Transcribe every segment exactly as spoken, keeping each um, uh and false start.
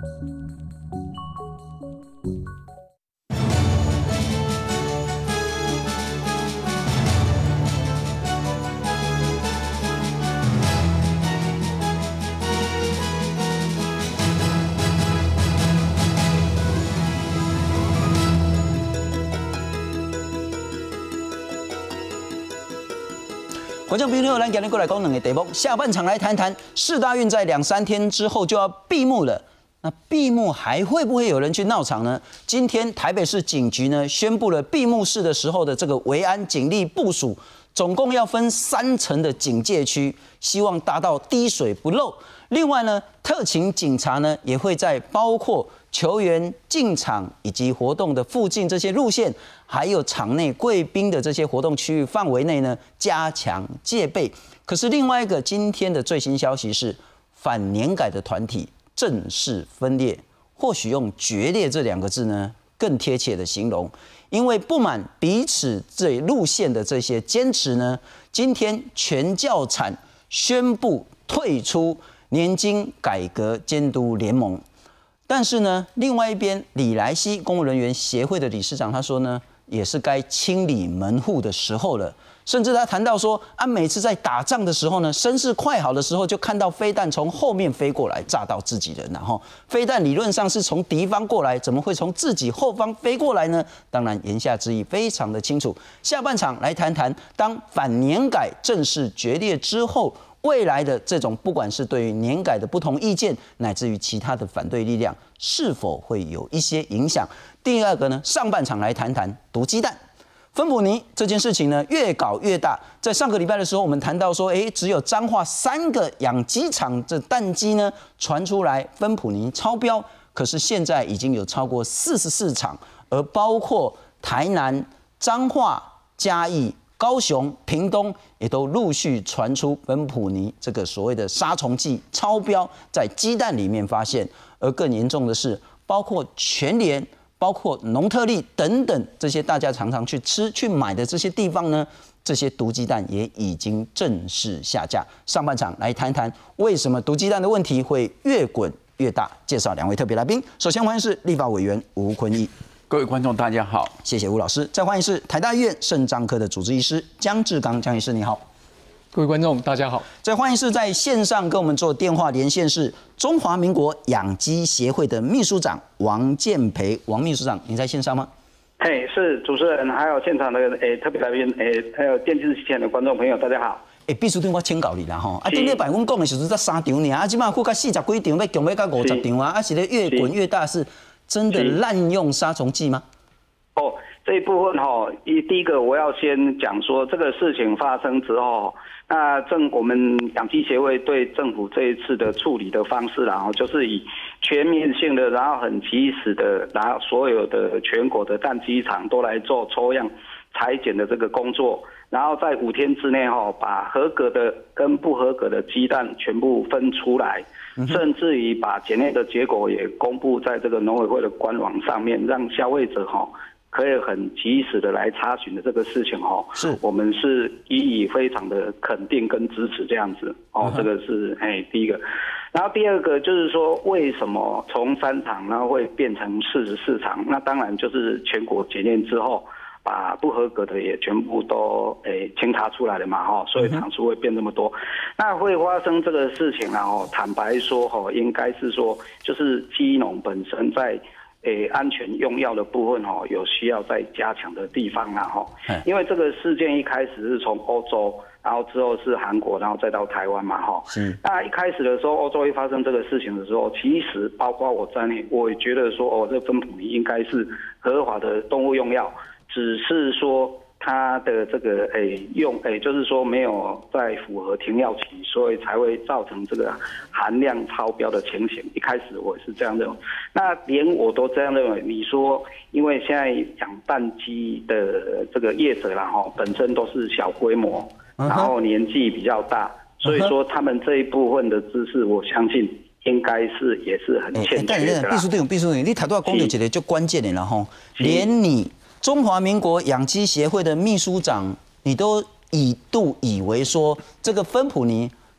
观众朋友，咱今天过来讲两个题目。下半场来谈谈世大运，在两三天之后就要闭幕了。那闭幕还会不会有人去闹场呢？今天台北市警局呢宣布了闭幕式的时候的这个维安警力部署，总共要分三层的警戒区，希望达到滴水不漏。另外呢，特勤警察呢也会在包括球员进场以及活动的附近这些路线，还有场内贵宾的这些活动区域范围内呢，加强戒备。可是另外一个今天的最新消息是，反年改的团体正式分裂，或许用决裂这两个字呢更贴切的形容，因为不满彼此这路线的这些坚持呢，今天全教产宣布退出年金改革监督联盟。但是呢，另外一边，李来希公务人员协会的理事长他说呢，也是该清理门户的时候了。甚至他谈到说，啊，每次在打仗的时候呢，声势快好的时候，就看到飞弹从后面飞过来，炸到自己人。然后飞弹理论上是从敌方过来，怎么会从自己后方飞过来呢？当然，言下之意非常的清楚。下半场来谈谈，当反年改正式决裂之后，未来的这种不管是对于年改的不同意见，乃至于其他的反对力量，是否会有一些影响？第二个呢，上半场来谈谈毒鸡蛋。芬普尼这件事情呢，越搞越大。在上个礼拜的时候，我们谈到说，哎，只有彰化三个养鸡场的蛋鸡呢传出来芬普尼超标，可是现在已经有超过四十四场，而包括台南、彰化、嘉义、高雄、屏东也都陆续传出芬普尼这个所谓的杀虫剂超标，在鸡蛋里面发现。而更严重的是，包括全联、包括农特利等等这些大家常常去吃、去买的这些地方呢，这些毒鸡蛋也已经正式下架。上半场来谈谈为什么毒鸡蛋的问题会越滚越大。介绍两位特别来宾，首先欢迎是立法委员吴坤义。 各位观众，大家好， 谢谢吴老师。再欢迎是台大医院肾脏科的主治医师江志刚，江医师你好。 各位观众，大家好。 再欢迎是在线上跟我们做电话连线是中华民国养鸡协会的秘书长王建培，王秘书长，你在线上吗？ 嘿，是主持人，还有现场的诶特别来宾，诶，还有电视前的观众朋友，大家好。 诶，秘书长，我请教你啦吼，啊，顶礼拜阮讲的时阵才三场尔，啊，即马过到四十几场，要强要到五十场啊，啊，是咧越滚越大，是真的滥用杀虫剂吗？ 哦，这一部分哈、哦，一第一个我要先讲说，这个事情发生之后，那政我们养鸡协会对政府这一次的处理的方式，然后就是以全面性的，然后很及时的，然后所有的全国的蛋鸡场都来做抽样采检的这个工作，然后在五天之内哈、哦，把合格的跟不合格的鸡蛋全部分出来。甚至于把检验的结果也公布在这个农委会的官网上面，让消费者哈可以很及时的来查询的这个事情哈，是我们是予以非常的肯定跟支持这样子哦，这个是哎第一个，然后第二个就是说为什么从三场然后会变成四十四场？那当然就是全国检验之后，把不合格的也全部都诶清查出来了嘛哈，所以场数会变这么多。那会发生这个事情然后坦白说哈，应该是说就是鸡农本身在诶安全用药的部分哈，有需要再加强的地方啦哈。因为这个事件一开始是从欧洲，然后之后是韩国，然后再到台湾嘛哈。是。那一开始的时候，欧洲一发生这个事情的时候，其实包括我在内，我也觉得说哦，这芬普尼应该是合法的动物用药。只是说它的这个诶用诶，就是说没有在符合停药期，所以才会造成这个含量超标的情形。一开始我是这样认为，那连我都这样认为。你说，因为现在养蛋鸡的这个业者啦哈，本身都是小规模，然后年纪比较大，所以说他们这一部分的知识，我相信应该是也是很欠缺的啦。 秘书长，秘书长，你头拄仔讲到一个最关键的啦吼，连你。中华民国养鸡协会的秘书长，你都一度以为说这个芬普尼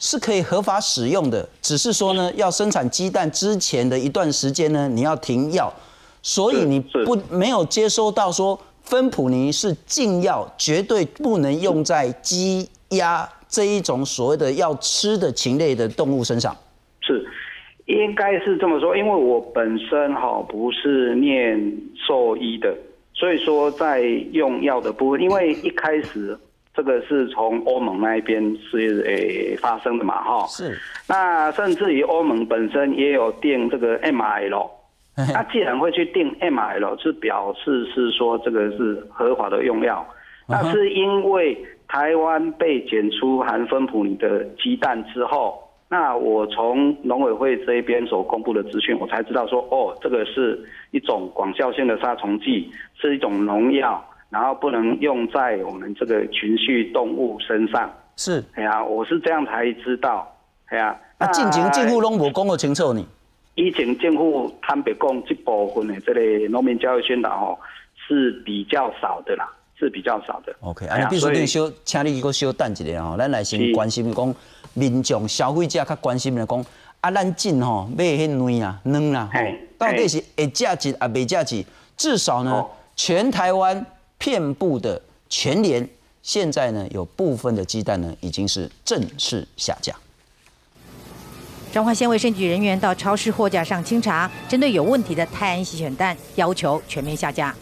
是可以合法使用的，只是说呢，要生产鸡蛋之前的一段时间呢，你要停药，所以你不没有接收到说芬普尼是禁药，绝对不能用在鸡鸭这一种所谓的要吃的禽类的动物身上。 是，应该是这么说，因为我本身哈不是念兽医的，所以说在用药的部分，因为一开始。这个是从欧盟那一边是诶发生的嘛，哈， 是。 那甚至于欧盟本身也有定这个 M R L， 那既然会去定 M R L， 是表示是说这个是合法的用药。那是因为台湾被检出含芬普尼的鸡蛋之后，那我从农委会这一边所公布的资讯，我才知道说，哦，这个是一种广效性的杀虫剂，是一种农药。然后不能用在我们这个群畜动物身上。 是， 哎呀，我是这样才知道。哎呀， 那进前政府拢无讲过清楚呢。 以前政府坦白讲，这部分的这个农民教育宣导哦是比较少的啦，是比较少的。 OK， 啊，必须得小，请你搁小等一下吼，咱来先关心讲民众消费者较关心的讲，啊，咱进吼买迄卵啊、卵啦，吼，到底是会价值啊，袂价值？至少呢，哦、全台湾。遍布的全联，现在呢有部分的鸡蛋呢已经是正式下架。 彰化县卫生局人员到超市货架上清查，针对有问题的泰安洗选蛋，要求全面下架。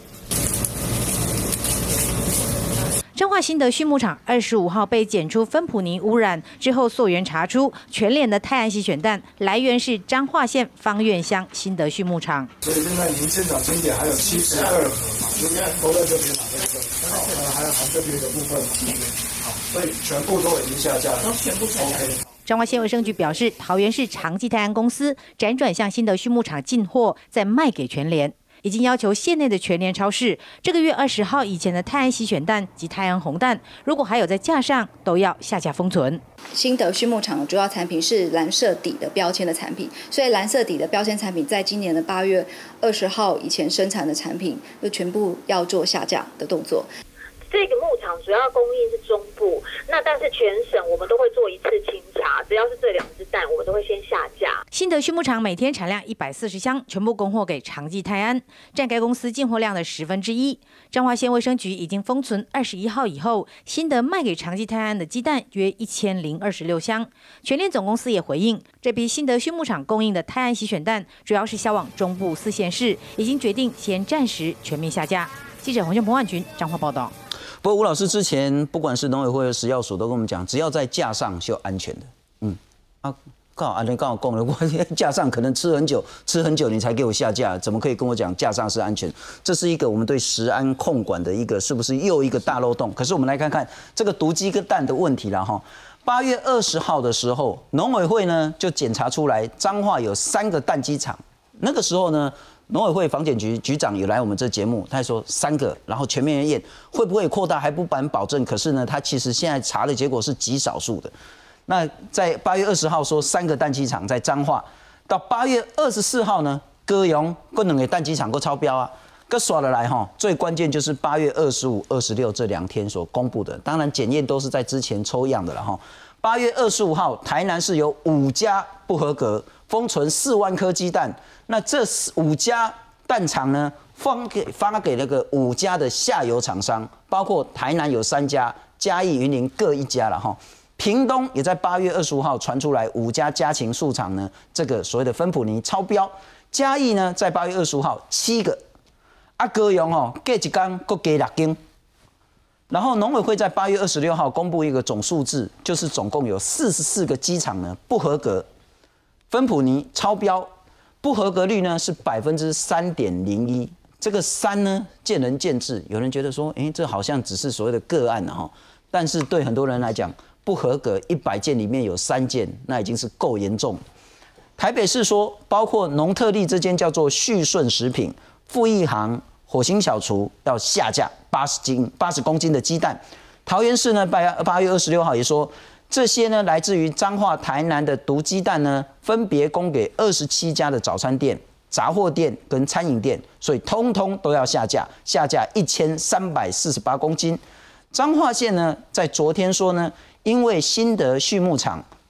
彰化新德畜牧场二十五号被检出芬普尼污染之后，溯源查出全联的泰安洗选蛋来源是彰化县芳苑乡新德畜牧场。 所以现在您现场清点还有七十二盒嘛，都在这边嘛，对不对？呃，还有含这边的部分嘛，好，所以全部都已经下架了，都全部下架。OK。 彰化县卫生局表示，桃园市长济泰安公司辗转向新德畜牧场进货，再卖给全联。已经要求县内的全联超市，这个月二十号以前的泰安洗选蛋及泰安红蛋，如果还有在架上，都要下架封存。 新德畜牧场的主要产品是蓝色底的标签的产品，所以蓝色底的标签产品在今年的八月二十号以前生产的产品，就全部要做下架的动作。 这个牧场主要供应是中部，那但是全省我们都会做一次清查，只要是这两只蛋，我们都会先下架。 新德畜牧场每天产量一百四十箱，全部供货给长济泰安，占该公司进货量的十分之一。彰化县卫生局已经封存二十一号以后，新德卖给长济泰安的鸡蛋约一千零二十六箱。全联总公司也回应，这批新德畜牧场供应的泰安洗选蛋，主要是销往中部四县市，已经决定先暂时全面下架。记者黄建鹏、万群彰化报道。 不过吴老师之前不管是农委会和食药署都跟我们讲，只要在架上是有安全的。嗯，啊，刚好安全刚好供了，我架上可能吃很久，吃很久你才给我下架，怎么可以跟我讲架上是安全？这是一个我们对食安控管的一个是不是又一个大漏洞？可是我们来看看这个毒鸡跟蛋的问题了哈。八月二十号的时候，农委会呢就检查出来彰化有三个蛋鸡场，那个时候呢。农委会防检局局长有来我们这节目，他说三个，然后全面验会不会扩大还不敢保证。可是呢，他其实现在查的结果是极少数的。那在八月二十号说三个蛋鸡场在彰化，到八月二十四号呢，高雄各两个蛋鸡场都超标啊，各刷了来哈。最关键就是八月二十五、二十六这两天所公布的，当然检验都是在之前抽样的了哈。八月二十五号，台南市有五家不合格，封存四万颗鸡蛋。那这五家蛋厂呢，发给发给那个五家的下游厂商，包括台南有三家，嘉义、云林各一家了哈。屏东也在八月二十五号传出来五家家禽畜厂呢，这个所谓的芬普尼超标。嘉义呢，在八月二十五号七个，啊高雄哦，隔一天各加六间。然后农委会在八月二十六号公布一个总数字，就是总共有四十四个鸡场呢不合格，芬普尼超标。不合格率呢是百分之三点零一，这个三呢见仁见智，有人觉得说，哎，这好像只是所谓的个案哈，但是对很多人来讲，不合格一百件里面有三件，那已经是够严重。台北市说，包括农特利这间叫做旭顺食品、富益行、火星小厨要下架八十斤、八十公斤的鸡蛋。桃园市呢，八八月二十六号也说。这些呢，来自于彰化、台南的毒鸡蛋呢，分别供给二十七家的早餐店、杂货店跟餐饮店，所以通通都要下架，下架一千三百四十八公斤。彰化县呢，在昨天说呢，因为新德畜牧场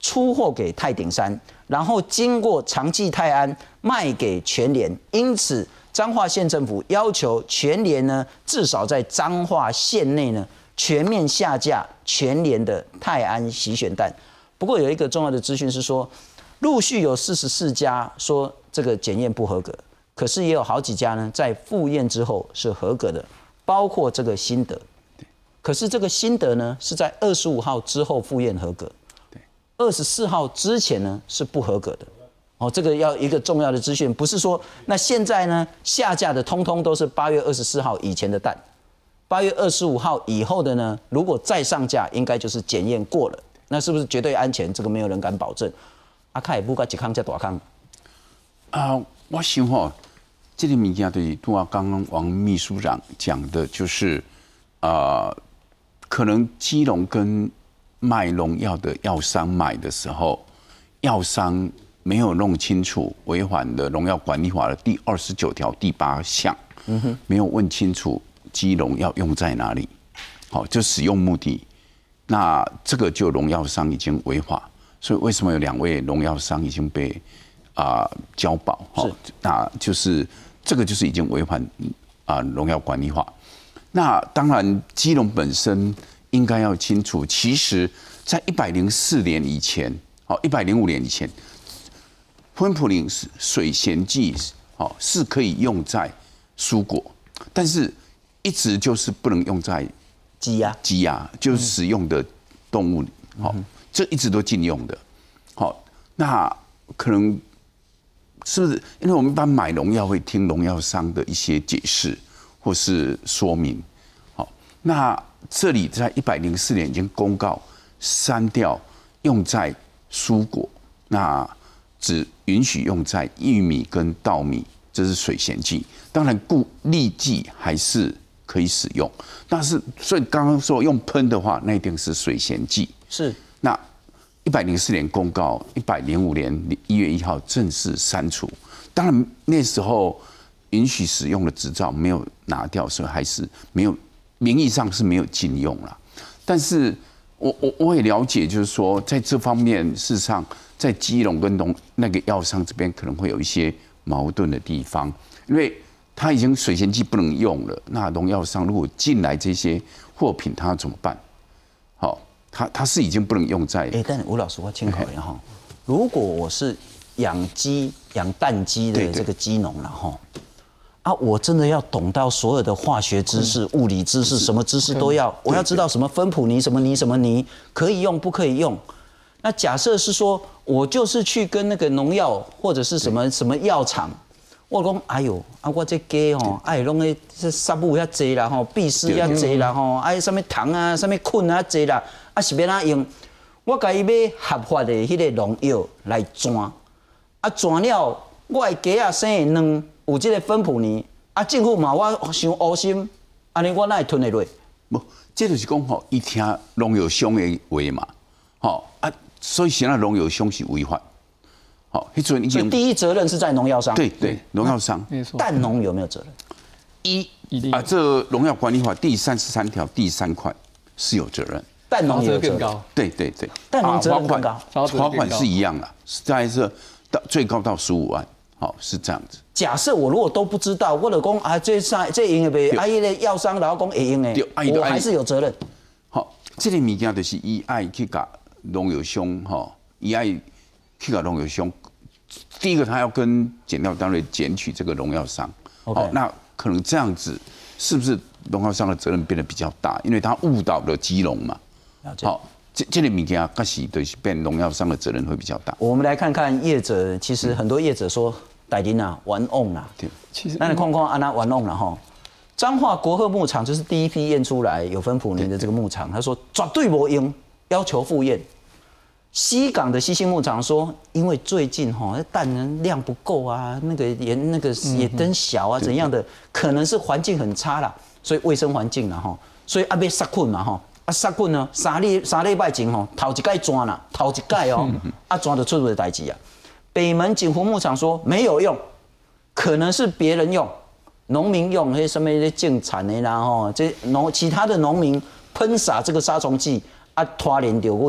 出货给太顶山，然后经过长济泰安卖给全联，因此彰化县政府要求全联呢，至少在彰化县内呢全面下架全联的泰安洗选蛋。不过有一个重要的资讯是说，陆续有四十四家说这个检验不合格，可是也有好几家呢在复验之后是合格的，包括这个新德。可是这个新德呢是在二十五号之后复验合格。二十四号之前呢是不合格的，哦，这个要一个重要的资讯，不是说那现在呢下架的通通都是八月二十四号以前的蛋，八月二十五号以后的呢，如果再上架，应该就是检验过了，那是不是绝对安全？这个没有人敢保证。啊，看也不该一康加大康。 啊，我想吼，这个物件对拄啊刚刚王秘书长讲的，就是啊、呃，可能基隆跟卖农药的药商买的时候，药商没有弄清楚违反了农药管理法的第二十九条第八项，嗯哼，没有问清楚基农要用在哪里，好，就使用目的，那这个就农药商已经违法，所以为什么有两位农药商已经被啊、呃、交保？好，那就是这个就是已经违反啊农药管理法。那当然，基隆本身应该要清楚，其实，在一百零四年以前，哦，一百零五年以前，芬普林水咸剂，哦，是可以用在蔬果，但是一直就是不能用在鸡鸭， 鸡鸭就是使用的动物，好，这一直都禁用的，好，那可能是不是？因为我们一般买农药会听农药商的一些解释或是说明，好，那。这里在一百零四年已经公告删掉用在蔬果，那只允许用在玉米跟稻米，这是水咸剂。当然，固粒剂还是可以使用，但是所以刚刚说用喷的话，那一定是水咸剂。 是。 那一百零四年公告，一百零五年一月一号正式删除。当然那时候允许使用的执照没有拿掉，所以还是没有。名义上是没有禁用啦，但是我我我也了解，就是说在这方面，事实上在基隆跟农那个药商这边可能会有一些矛盾的地方，因为他已经水咸剂不能用了，那农药商如果进来这些货品，他要怎么办？好，他他是已经不能用在。 哎，但吴老师，我请考一下哈，如果我是养鸡、养蛋鸡的这个鸡农了哈。啊，我真的要懂到所有的化学知识、物理知识，什么知识都要。我要知道什么芬普尼、什么泥、什么泥可以用，不可以用。那假设是说，我就是去跟那个农药或者是什么什么药厂，我讲，哎呦，啊，我这鸡吼，哎，弄个这杀物遐济啦吼，必须遐济啦吼，哎，什么糖啊，什么菌啊济啦，啊是要哪用？我甲伊买合法的迄个农药来转，啊转了，我的鸡啊生的卵。有这个芬普尼啊，政府嘛，我伤恶心，安尼我哪会吞得落？ 不，这就是讲吼，伊听农药商的话嘛，吼啊，所以现在农药商是违法，好，迄阵已经。 第一责任是在农药商。 对对，农药商。 没错。 蛋农有没有责任？ 一啊，这农药管理法第三十三条第三款是有责任。 蛋农也有责任。 对对对。 蛋农责任更高， 罚款是一样的，在这到最高到十五万。好，是这样子。 假设我如果都不知道，我就讲啊，这啥这用的呗，啊，伊个药商然后讲会用的，我还是有责任。 好，这个物件就是伊爱去甲农药商，哈，伊爱去甲农药商。第一个，他要跟检调单位检举这个农药商。好，那可能这样子，是不是农药商的责任变得比较大？因为他误导了基隆嘛。好。这这类物件，确实就是变农药商的责任会比较大。 我们来看看业者，其实很多业者说，代理啊，玩弄啦。 对， 其实那你看看安那玩弄了哈。彰化国鹤牧场就是第一批验出来有芬普尼的这个牧场，他说绝对无用，要求复验。西港的西兴牧场说，因为最近哈蛋能量不够啊，那个也那个也灯小啊，怎样的，可能是环境很差啦，所以卫生环境啦哈，所以啊要杀菌嘛哈。啊，杀菌呢，三礼三礼拜前吼，头一届钻啦，头一届哦，啊钻就出入的代志啊。北门景福牧场说没有用，可能是别人用，农民用，那什么的种产的啦吼，这农其他的农民喷洒这个杀虫剂啊，拖连着阮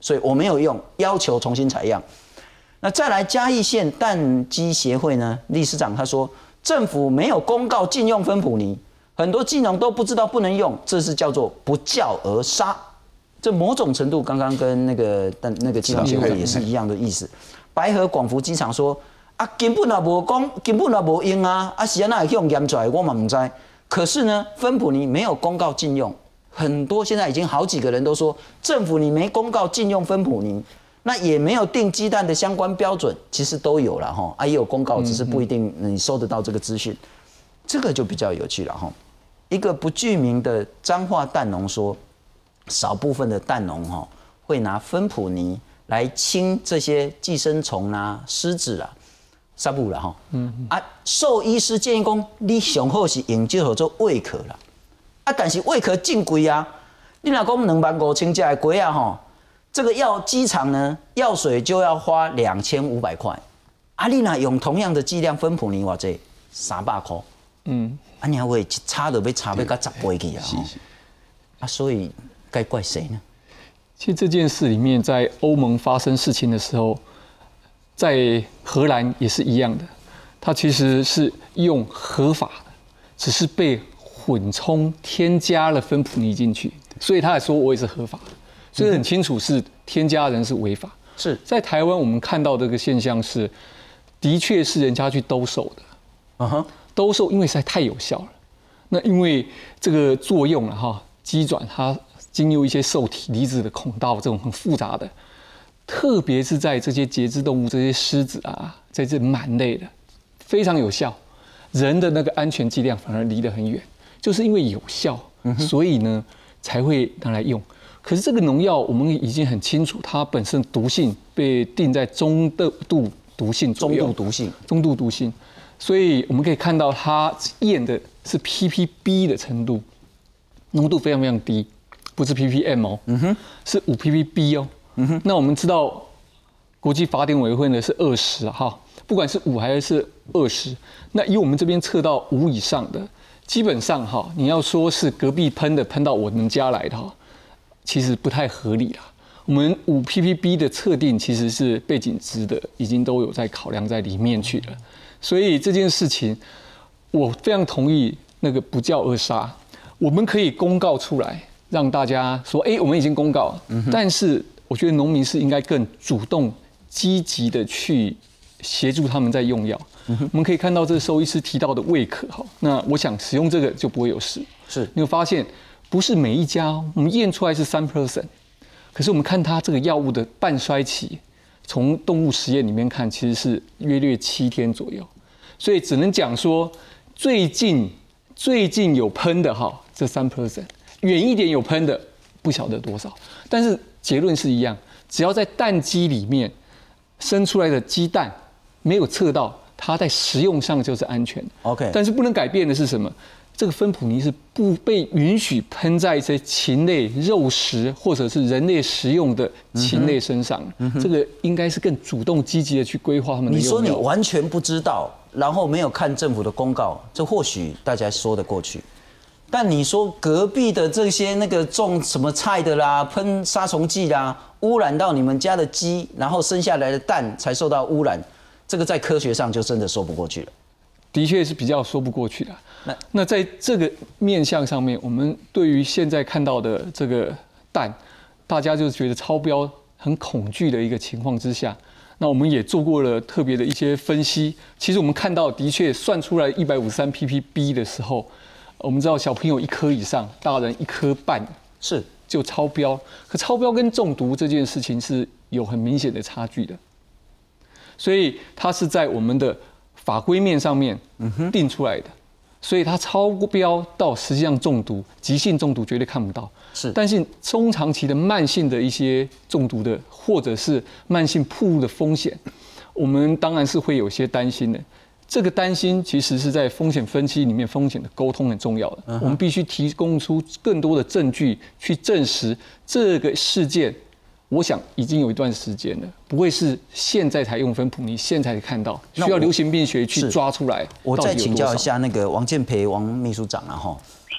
所以我没有用，要求重新采样。那再来嘉义县蛋鸡协会呢，理事长他说，政府没有公告禁用芬普尼，很多技农都不知道不能用，这是叫做不教而杀。这某种程度刚刚跟那个但那个技农协会也是一样的意思。白河广福机场说啊，根本也无讲，根本也无用啊，啊是安那会用验出来，我嘛唔知。可是呢，芬普尼没有公告禁用，很多现在已经好几个人都说，政府你没公告禁用芬普尼。那也没有定鸡蛋的相关标准，其实都有了哈，啊也有公告，只是不一定你收得到这个资讯，这个就比较有趣了哈。一个不具名的彰化蛋农说，少部分的蛋农哈会拿芬普尼来清这些寄生虫啊、虱子啊、杀不了哈。嗯啊，兽医师建议讲，你上好是用这叫做胃壳啦，啊但是胃壳真贵啊，你若讲两万五千只的鸡啊吼。这个药机场呢，药水就要花两千五百块，啊，你若用同样的剂量芬普尼偌济，三百块，嗯，啊，你还会差都要差要到十倍去啊，啊，所以该怪谁呢？ 其实这件事里面，在欧盟发生事情的时候，在荷兰也是一样的，它其实是用合法的，只是被混充添加了芬普尼进去，所以他还说我也是合法的。所以很清楚是添加人是违法。 是在台湾我们看到这个现象是，的确是人家去兜售的，嗯哼，兜售因为实在太有效了。那因为这个作用了哈，机转它经由一些受体离子的孔道，这种很复杂的，特别是在这些节肢动物，这些狮子啊，在这螨类的，非常有效。人的那个安全剂量反而离得很远，就是因为有效，所以呢才会拿来用。可是这个农药我们已经很清楚，它本身毒性被定在中度毒性左右， 中度毒性， 中度毒性，所以我们可以看到它验的是 P P B 的程度，浓度非常非常低，不是 P P M 哦，嗯哼，是五 P P B 哦，嗯哼，那我们知道国际法典委员会呢是二十哈，不管是五还是二十，那以我们这边测到五以上的，基本上哈，你要说是隔壁喷的喷到我们家来的哈。其实不太合理啦。我们五 P P B 的测定其实是背景值的，已经都有在考量在里面去了。所以这件事情，我非常同意那个不教而杀。我们可以公告出来，让大家说，哎，我们已经公告了。嗯、但是我觉得农民是应该更主动、积极的去协助他们在用药。嗯、我们可以看到这个兽医师提到的胃壳哈，那我想使用这个就不会有事。 是， 你会发现。不是每一家，我们验出来是三 percent， 可是我们看它这个药物的半衰期，从动物实验里面看，其实是约略七天左右，所以只能讲说，最近最近有喷的哈，这三 percent， 远一点有喷的不晓得多少，但是结论是一样，只要在蛋鸡里面生出来的鸡蛋没有测到，它在食用上就是安全的。 OK， 但是不能改变的是什么？这个芬普尼是不被允许喷在一些禽类、肉食或者是人类食用的禽类身上。嗯、这个应该是更主动积极的去规划他们的用药。 你说你完全不知道，然后没有看政府的公告，这或许大家说得过去。但你说隔壁的这些那个种什么菜的啦，喷杀虫剂啦，污染到你们家的鸡，然后生下来的蛋才受到污染，这个在科学上就真的说不过去了。 的确是比较说不过去的。那那在这个面向上面，我们对于现在看到的这个蛋，大家就觉得超标很恐惧的一个情况之下，那我们也做过了特别的一些分析。其实我们看到的确算出来一百五十三 P P B 的时候，我们知道小朋友一颗以上，大人一颗半是就超标。可超标跟中毒这件事情是有很明显的差距的，所以它是在我们的法规面上面定出来的。所以它超标到实际上中毒，急性中毒绝对看不到。 是， 但是中长期的慢性的一些中毒的，或者是慢性暴露的风险，我们当然是会有些担心的。这个担心其实是在风险分析里面，风险的沟通很重要的。Uh-huh. 我们必须提供出更多的证据去证实这个事件。我想已经有一段时间了，不会是现在才用芬普尼，现在才看到，需要流行病学去抓出来。 我再请教一下那个王建培王秘书长啊哈，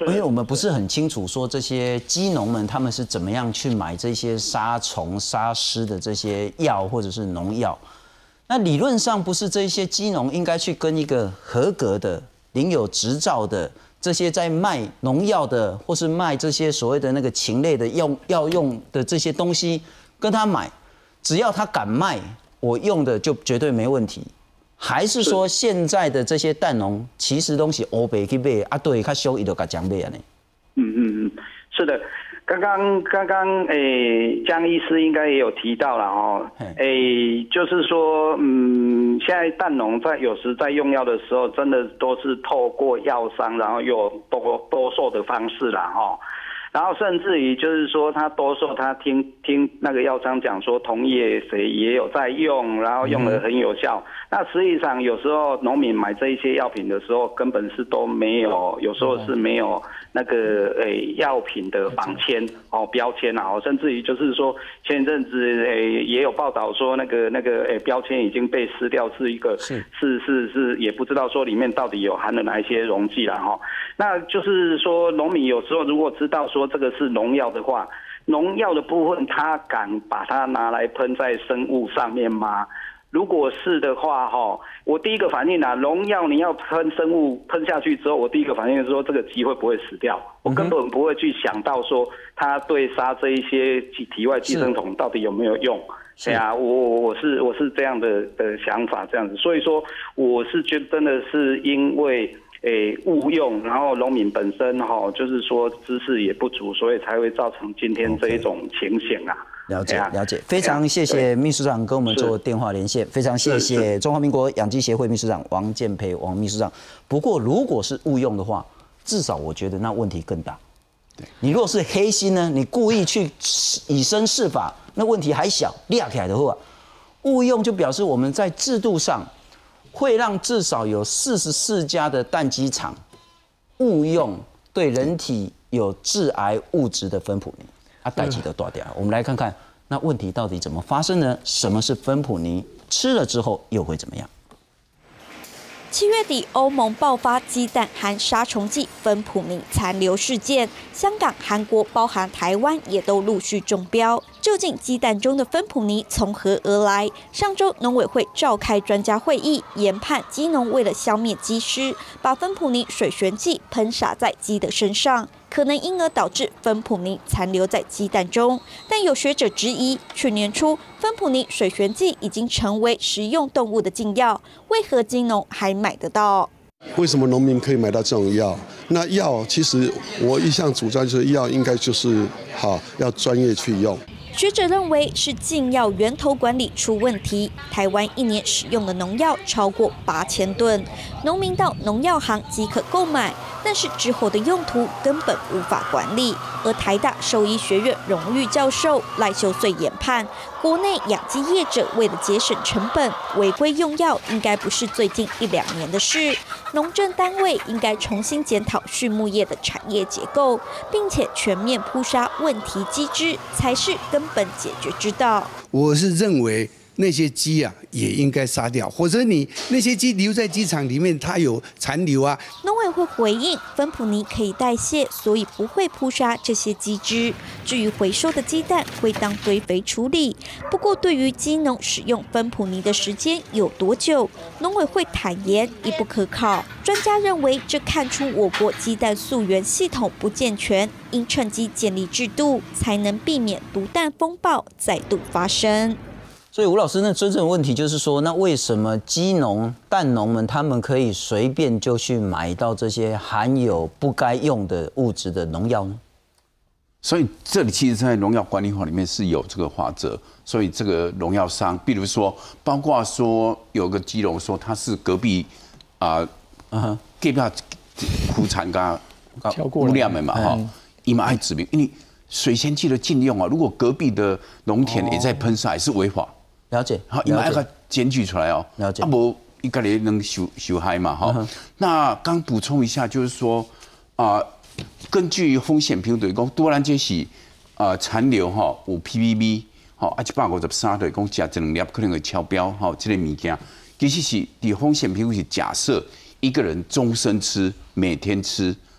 因为我们不是很清楚说这些鸡农们他们是怎么样去买这些杀虫杀虱的这些药或者是农药。那理论上不是这些鸡农应该去跟一个合格的、领有执照的这些在卖农药的，或是卖这些所谓的那个禽类的用药用的这些东西，跟他买，只要他敢卖，我用的就绝对没问题。还是说现在的这些蛋农其实东西欧北去买啊，对，他修伊就甲讲买啊呢？ 嗯嗯嗯，是的。刚刚刚刚诶，江医师应该也有提到了哦，诶，就是说，嗯，现在蛋农在有时在用药的时候，真的都是透过药商，然后有多多售的方式啦，哈。然后甚至于就是说，他多数他听听那个药商讲说，同业谁也有在用，然后用的很有效。嗯、那实际上有时候农民买这一些药品的时候，根本是都没有，有时候是没有那个诶药品的仿签哦标签啊，甚至于就是说前阵子诶也有报道说那个那个诶标签已经被撕掉，是一个是是是是也不知道说里面到底有含了哪一些溶剂了哈。那就是说农民有时候如果知道说这个是农药的话，农药的部分他敢把它拿来喷在生物上面吗？如果是的话，哈，我第一个反应啊，农药你要喷生物喷下去之后，我第一个反应是说这个鸡会不会死掉？我根本不会去想到说它对杀这一些体外寄生虫到底有没有用。对啊，我我是我是这样的的想法，这样子，所以说我是觉得真的是因为。诶，误用，然后农民本身哈，就是说知识也不足，所以才会造成今天这一种情形啊。 了解了解，非常谢谢秘书长跟我们做电话连线，非常谢谢中华民国养鸡协会秘书长王建培王秘书长。不过如果是误用的话，至少我觉得那问题更大。你如果是黑心呢，你故意去以身试法，那问题还小，裂起来的话，误用就表示我们在制度上。会让至少有四十四家的蛋鸡场误用对人体有致癌物质的芬普尼，啊，代际都断掉。我们来看看那问题到底怎么发生呢？什么是芬普尼？吃了之后又会怎么样？ 七月底，欧盟爆发鸡蛋含杀虫剂芬普尼残留事件，香港、韩国，包含台湾也都陆续中标。究竟鸡蛋中的芬普尼从何而来？上周农委会召开专家会议，研判鸡农为了消灭鸡虱，把芬普尼水旋剂喷洒在鸡的身上，可能因而导致芬普尼残留在鸡蛋中。但有学者质疑，去年初芬普尼水旋剂已经成为食用动物的禁药，为何鸡农还买得到？ 为什么农民可以买到这种药？那药其实我一向主张就是药应该就是好要专业去用。 学者认为是禁药源头管理出问题。台湾一年使用的农药超过八千吨，农民到农药行即可购买，但是之后的用途根本无法管理。而台大兽医学院荣誉教授赖秀穗研判，国内养鸡业者为了节省成本，违规用药应该不是最近一两年的事。农政单位应该重新检讨畜牧业的产业结构，并且全面扑杀问题机制，才是根本解决之道。 我是认为那些鸡啊也应该杀掉，或者你那些鸡留在鸡场里面，它有残留啊。 农委会回应，芬普尼可以代谢，所以不会扑杀这些鸡只。至于回收的鸡蛋，会当堆肥处理。不过，对于鸡农使用芬普尼的时间有多久，农委会坦言亦不可考。专家认为，这看出我国鸡蛋溯源系统不健全，应趁机建立制度，才能避免毒蛋风暴再度发生。 所以吴老师，那真正的问题就是说，那为什么鸡农、蛋农们他们可以随便就去买到这些含有不该用的物质的农药呢？ 所以这里其实，在农药管理法里面是有这个法则。所以这个农药商，比如说，包括说有个鸡农说他是隔壁啊，嗯，隔壁苦产噶污染的嘛哈，伊嘛爱指明，因为水仙剂的禁用啊，如果隔壁的农田也在喷洒，也是违法。 了解， 好，伊嘛要个检举出来哦。 了解， 啊无伊家己能受受害嘛哈。嗯、那刚补充一下，就是说啊、呃，根据风险评估讲，多兰这是啊残留哈有 P P B 哈啊一百五十三对讲食一两粒可能会超标哈，这个物件其实是伫风险评估是假设一个人终身吃，每天吃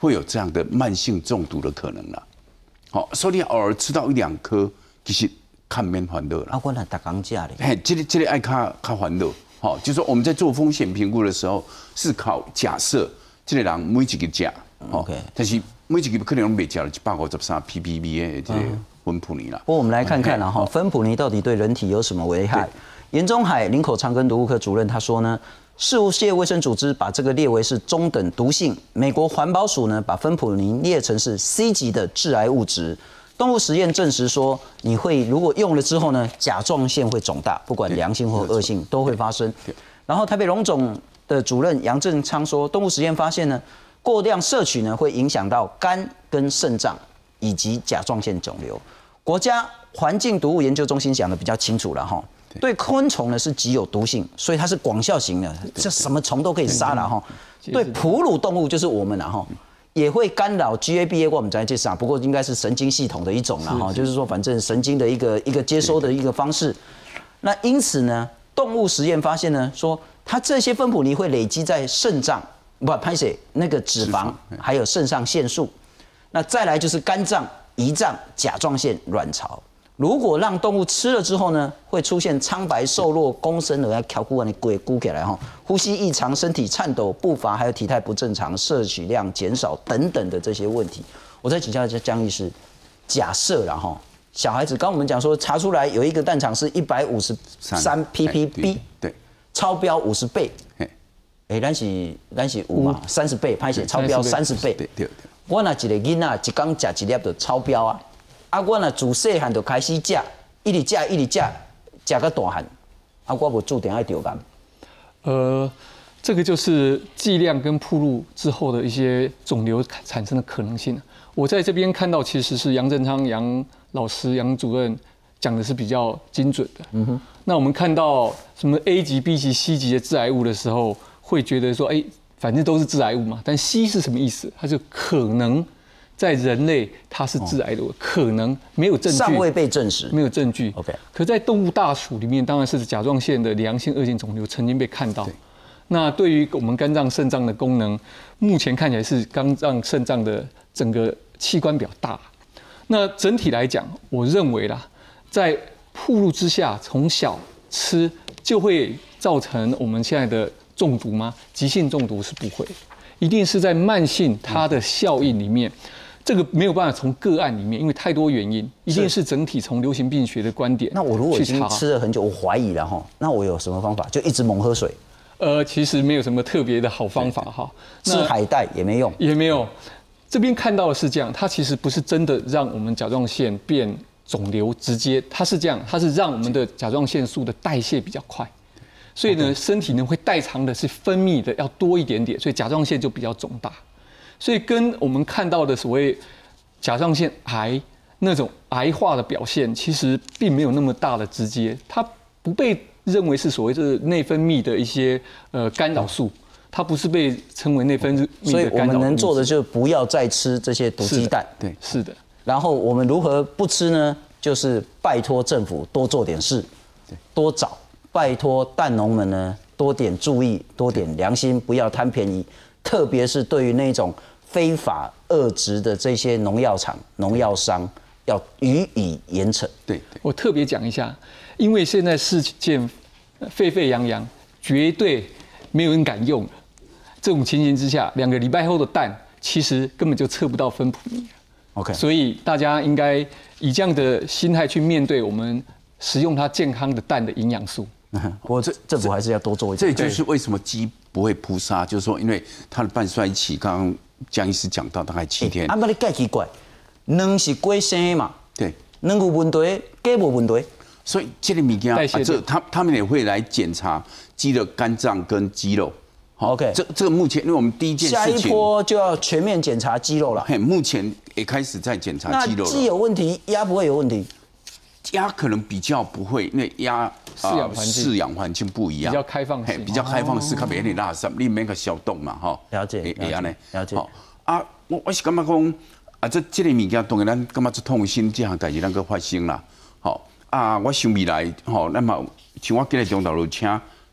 会有这样的慢性中毒的可能啦。好，所以你偶尔吃到一两颗，其实看免烦恼啦。 啊，我那打钢架嘞。 嘿，这个这个爱看看烦恼。好，就是说我们在做风险评估的时候，是考假设这个人每一个价。OK， 但是每一个可能袂加了一百五十三 P P B 的这个芬普尼啦。 不过我们来看看啦哈，芬普尼到底对人体有什么危害？严中海林口长庚毒物科主任他说呢，世界卫生组织把这个列为是中等毒性，美国环保署呢把芬普尼列成是 C 级的致癌物质。动物实验证实说，你会如果用了之后呢，甲状腺会肿大，不管良性或恶性都会发生。然后台北荣总的主任杨正昌说，动物实验发现呢，过量摄取呢会影响到肝跟肾脏以及甲状腺肿瘤。国家环境毒物研究中心讲的比较清楚了哈，对昆虫呢是极有毒性，所以它是广效型的，这什么虫都可以杀了哈。对哺乳动物就是我们了哈。也会干扰 G A B A， 我们在介绍，不过应该是神经系统的一种啦哈，就是说反正神经的一个一个接收的一个方式。那因此呢，动物实验发现呢，说它这些芬普尼会累积在肾脏，不拍谁那个脂肪，还有肾上腺素。那再来就是肝脏、胰脏、甲状腺、卵巢。如果让动物吃了之后呢，会出现苍白、瘦弱、弓身而翘骨啊，你鬼鼓起来哈，呼吸异常、身体颤抖、步伐还有体态不正常、摄取量减少等等的这些问题。我再请教一下江医师，假设啦哈，小孩子刚我们讲说查出来有一个蛋场是一百五十三 P P B， 对， 超标五十倍，哎，咱是咱是有嘛，三十倍，拍写超标三十倍，对对。我那一个囡仔一缸食一粒就超标啊。啊，我呢自细汉就开始食，一直食一直食，食到大汉，啊，我无注定爱得癌。 呃，这个就是剂量跟暴露之后的一些肿瘤产生的可能性。我在这边看到，其实是杨正昌杨老师杨主任讲的是比较精准的。嗯哼。那我们看到什么 A 级、B 级、C 级的致癌物的时候，会觉得说，哎、欸，反正都是致癌物嘛。但 C 是什么意思？它就可能。在人类，它是致癌的，可能没有证据， 尚未被证实， 没有证据。 OK， 可在动物大鼠里面，当然是甲状腺的良性、恶性肿瘤曾经被看到。那对于我们肝脏、肾脏的功能，目前看起来是肝脏、肾脏的整个器官比较大。那整体来讲，我认为啦，在暴露之下，从小吃就会造成我们现在的中毒吗？急性中毒是不会，一定是在慢性它的效应里面。这个没有办法从个案里面，因为太多原因，一定是整体从流行病学的观点。 那我如果已经吃了很久，我怀疑了哈，那我有什么方法？就一直猛喝水？ 呃，其实没有什么特别的好方法哈。 吃海带也没用， 也没有。这边看到的是这样，它其实不是真的让我们甲状腺变肿瘤，直接它是这样，它是让我们的甲状腺素的代谢比较快，所以呢，身体呢会代偿的是分泌的要多一点点，所以甲状腺就比较肿大。所以跟我们看到的所谓甲状腺癌那种癌化的表现，其实并没有那么大的直接，它不被认为是所谓的内分泌的一些呃干扰素，它不是被称为内分泌的干扰素。 所以我们能做的就是不要再吃这些毒鸡蛋。 对，是的。 然后我们如何不吃呢？就是拜托政府多做点事，多找，拜托蛋农们呢多点注意，多点良心，不要贪便宜，特别是对于那种非法恶质的这些农药厂、农药商，要予以严惩。 对，我特别讲一下，因为现在事件沸沸扬扬，绝对没有人敢用了。这种情形之下，两个礼拜后的蛋，其实根本就测不到芬普尼。 OK， 所以大家应该以这样的心态去面对我们食用它健康的蛋的营养素。 我这政府还是要多做一点。这就是为什么鸡不会扑杀，就是说，因为它的半衰期，刚刚江医师讲到大概七天。 啊，不你介奇怪，卵是龟生嘛？ 对， 卵有问题，鸡无问题。 所以这个物件，啊，这他他们也会来检查鸡的肝脏跟肌肉。 OK， 这这个目前，因为我们第一件事情， 下一波就要全面检查肌肉了。 嘿，目前也开始在检查肌肉了。 那鸡有问题，鸭不会有问题。 鸭可能比较不会，因为鸭饲养环境饲养环境不一样， 比较开放式， 比较开放式，较袂你垃圾，你免个小动嘛，哈。 了解， 会安尼， 了解。 啊，我我是感觉讲，啊，这这个物件当然咱感觉这痛心，这项代志咱个发生啦。好啊，我想未来，吼，那么像我今日中昼就请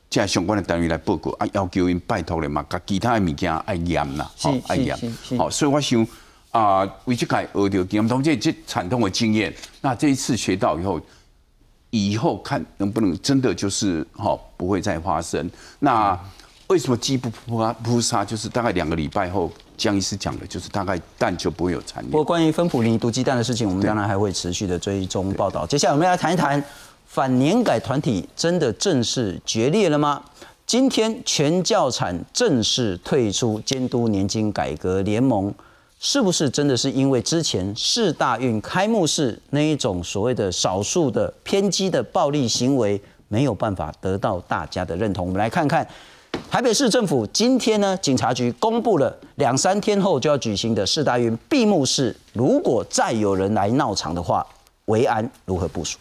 即相关的单位来报告啊，要求因拜托咧嘛，甲其他的物件爱验啦， 吼爱验。好，所以我想啊，为这个学到经验，同这这惨痛的经验，那这一次学到以后，以后看能不能真的就是哈不会再发生。那为什么鸡不扑扑杀？就是大概两个礼拜后，江医师讲的，就是大概蛋就不会有残留。 不过关于芬普林毒鸡蛋的事情，我们当然还会持续的追踪报道。接下来我们来谈一谈。反年改团体真的正式决裂了吗？今天全教产正式退出监督年金改革联盟，是不是真的是因为之前世大运开幕式那一种所谓的少数的偏激的暴力行为没有办法得到大家的认同？我们来看看台北市政府今天呢，警察局公布了两三天后就要举行的世大运闭幕式，如果再有人来闹场的话，维安如何部署？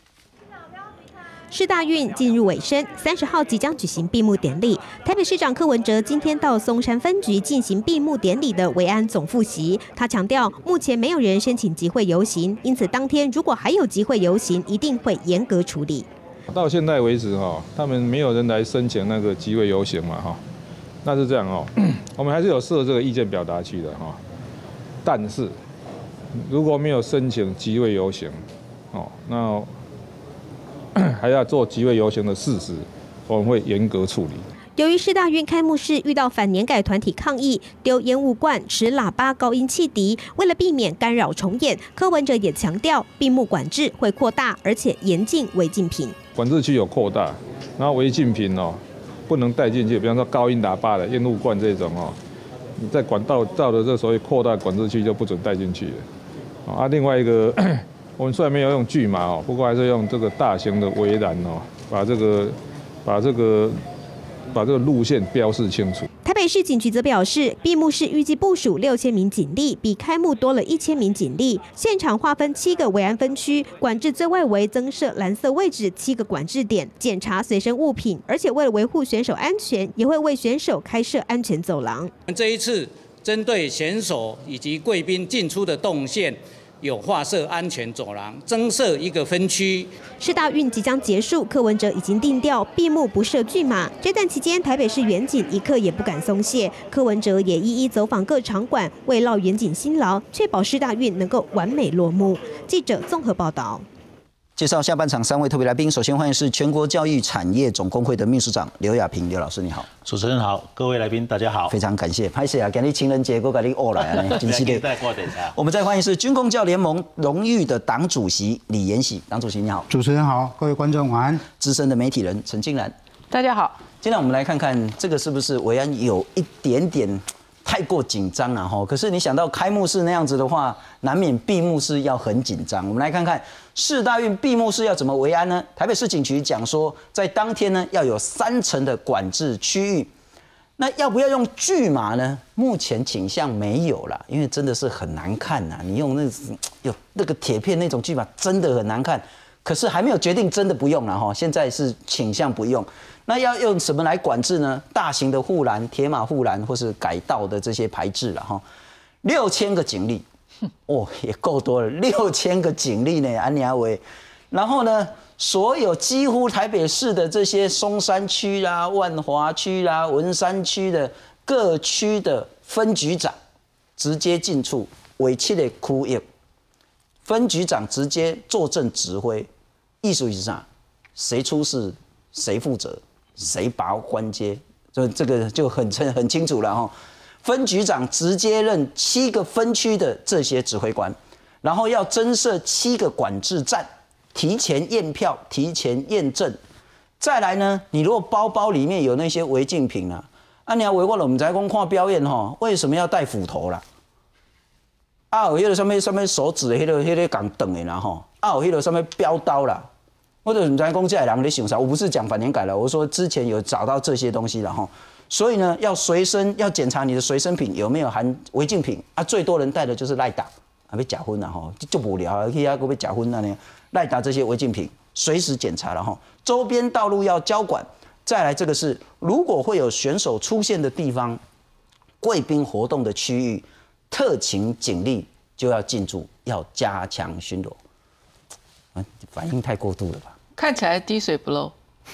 世大运进入尾声，三十号即将举行闭幕典礼。台北市长柯文哲今天到松山分局进行闭幕典礼的维安总复习。他强调，目前没有人申请集会游行，因此当天如果还有集会游行，一定会严格处理。 到现在为止哈，他们没有人来申请那个集会游行嘛哈，那是这样哦，我们还是有设这个意见表达区的哈，但是如果没有申请集会游行，哦，那还要做集会游行的事实，我们会严格处理。 由于世大运开幕式遇到反年改团体抗议，丢烟雾罐、持喇叭、高音汽笛，为了避免干扰重演，柯文哲也强调，闭幕管制会扩大，而且严禁违禁品。 管制区有扩大，然后违禁品哦不能带进去，比方说高音喇叭的、烟雾罐这种哦，你在管道到的这所谓扩大管制区就不准带进去了。啊，另外一个。我们虽然没有用巨马哦，不过还是用这个大型的围栏哦，把这个、把这个、把这个路线标示清楚。 台北市警局则表示，闭幕式预计部署六千名警力，比开幕多了一千名警力。现场划分七个维安分区，管制最外围增设蓝色位置七个管制点，检查随身物品，而且为了维护选手安全，也会为选手开设安全走廊。 这一次针对选手以及贵宾进出的动线。有划设安全走廊，增设一个分区。 世大运即将结束，柯文哲已经定调闭幕不设巨马。这段期间，台北市远景一刻也不敢松懈，柯文哲也一一走访各场馆，慰劳远景辛劳，确保世大运能够完美落幕。记者综合报道。 介绍下半场三位特别来宾，首先欢迎是全国教育产业总工会的秘书长刘亚平，刘老师你好。 主持人好，各位来宾大家好， 非常感谢。拍摄啊，今日情人节我给你饿来啊，真是的。我们再欢迎是军公教联盟荣誉的党主席李延喜，党主席你好。 主持人好，各位观众晚安。 资深的媒体人陈静然， 大家好。 今天我们来看看这个是不是维安有一点点太过紧张了哈？可是你想到开幕式那样子的话，难免闭幕式要很紧张。我们来看看世大运闭幕式要怎么维安呢？台北市警局讲说，在当天呢要有三层的管制区域。那要不要用巨马呢？目前倾向没有啦，因为真的是很难看呐。你用那有那个铁片那种巨马，真的很难看。可是还没有决定真的不用了哈，现在是倾向不用。那要用什么来管制呢？大型的护栏、铁马护栏或是改道的这些排制了哈。六千个警力，哦，也够多了，六千个警力呢，安尼阿伟。然后呢，所有几乎台北市的这些松山区啦、万华区啦、文山区的各区的分局长直接进驻委七的区域，分局长直接坐镇指挥，意思是啥？谁出事谁负责，谁拔关节，这这个就很很清楚了哈。分局长直接任七个分区的这些指挥官，然后要增设七个管制站。提前验票，提前验证，再来呢？你如果包包里面有那些违禁品啊，啊，你要违过了，我们在讲看表演吼，为什么要带斧头啦？啊，有迄个什么什么手指的迄、那个迄、那个港等的啦吼，啊，有迄个什么标刀啦，或者我们在讲这些人在想啥？我不是讲反年改了，我说之前有找到这些东西了吼，所以呢，要随身要检查你的随身品有没有含违禁品啊，最多人带的就是赖打。啊，被假婚了吼，就无聊啊，去遐个被假婚了呢。赖达这些违禁品随时检查了哈，周边道路要交管。再来这个是，如果会有选手出现的地方，贵宾活动的区域，特勤警力就要进驻，要加强巡逻。啊，反应太过度了吧？ 看起来滴水不漏。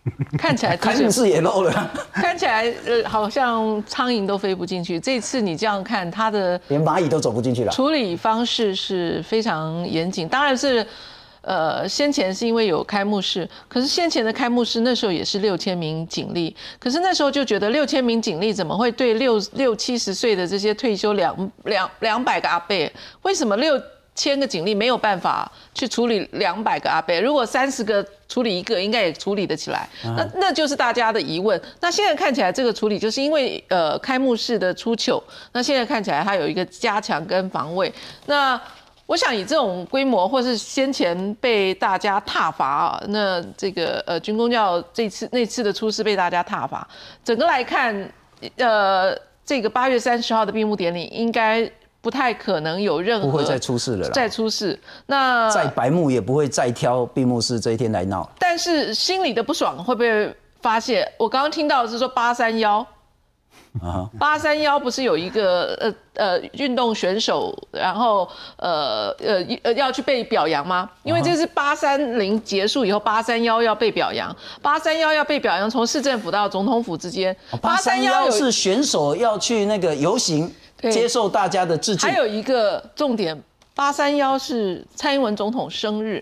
看起来开幕式也漏了， 看起来呃好像苍蝇都飞不进去。这次你这样看，它的连蚂蚁都走不进去了。处理方式是非常严谨，当然是。呃，先前是因为有开幕式，可是先前的开幕式那时候也是六千名警力，可是那时候就觉得六千名警力怎么会对六六七十岁的这些退休两两两百个阿伯，为什么六千个警力没有办法去处理两百个阿伯？如果三十个处理一个，应该也处理得起来。那那就是大家的疑问。那现在看起来这个处理就是因为呃开幕式的出糗，那现在看起来它有一个加强跟防卫。那我想以这种规模，或是先前被大家挞伐啊，那这个呃军公教这次那次的出事被大家挞伐，整个来看，呃，这个八月三十号的闭幕典礼应该不太可能有任何不会再出事了啦， 再出事。那再白幕也不会再挑闭幕式这一天来闹。 但是心里的不爽会不会发泄？我刚刚听到的是说八三幺。八三幺不是有一个呃呃运动选手，然后呃呃呃要去被表扬吗？因为这是八三零结束以后，八三幺要被表扬，八三幺要被表扬，从市政府到总统府之间。 八三幺是选手要去那个游行，接受大家的致敬。 还有一个重点，八三幺是蔡英文总统生日。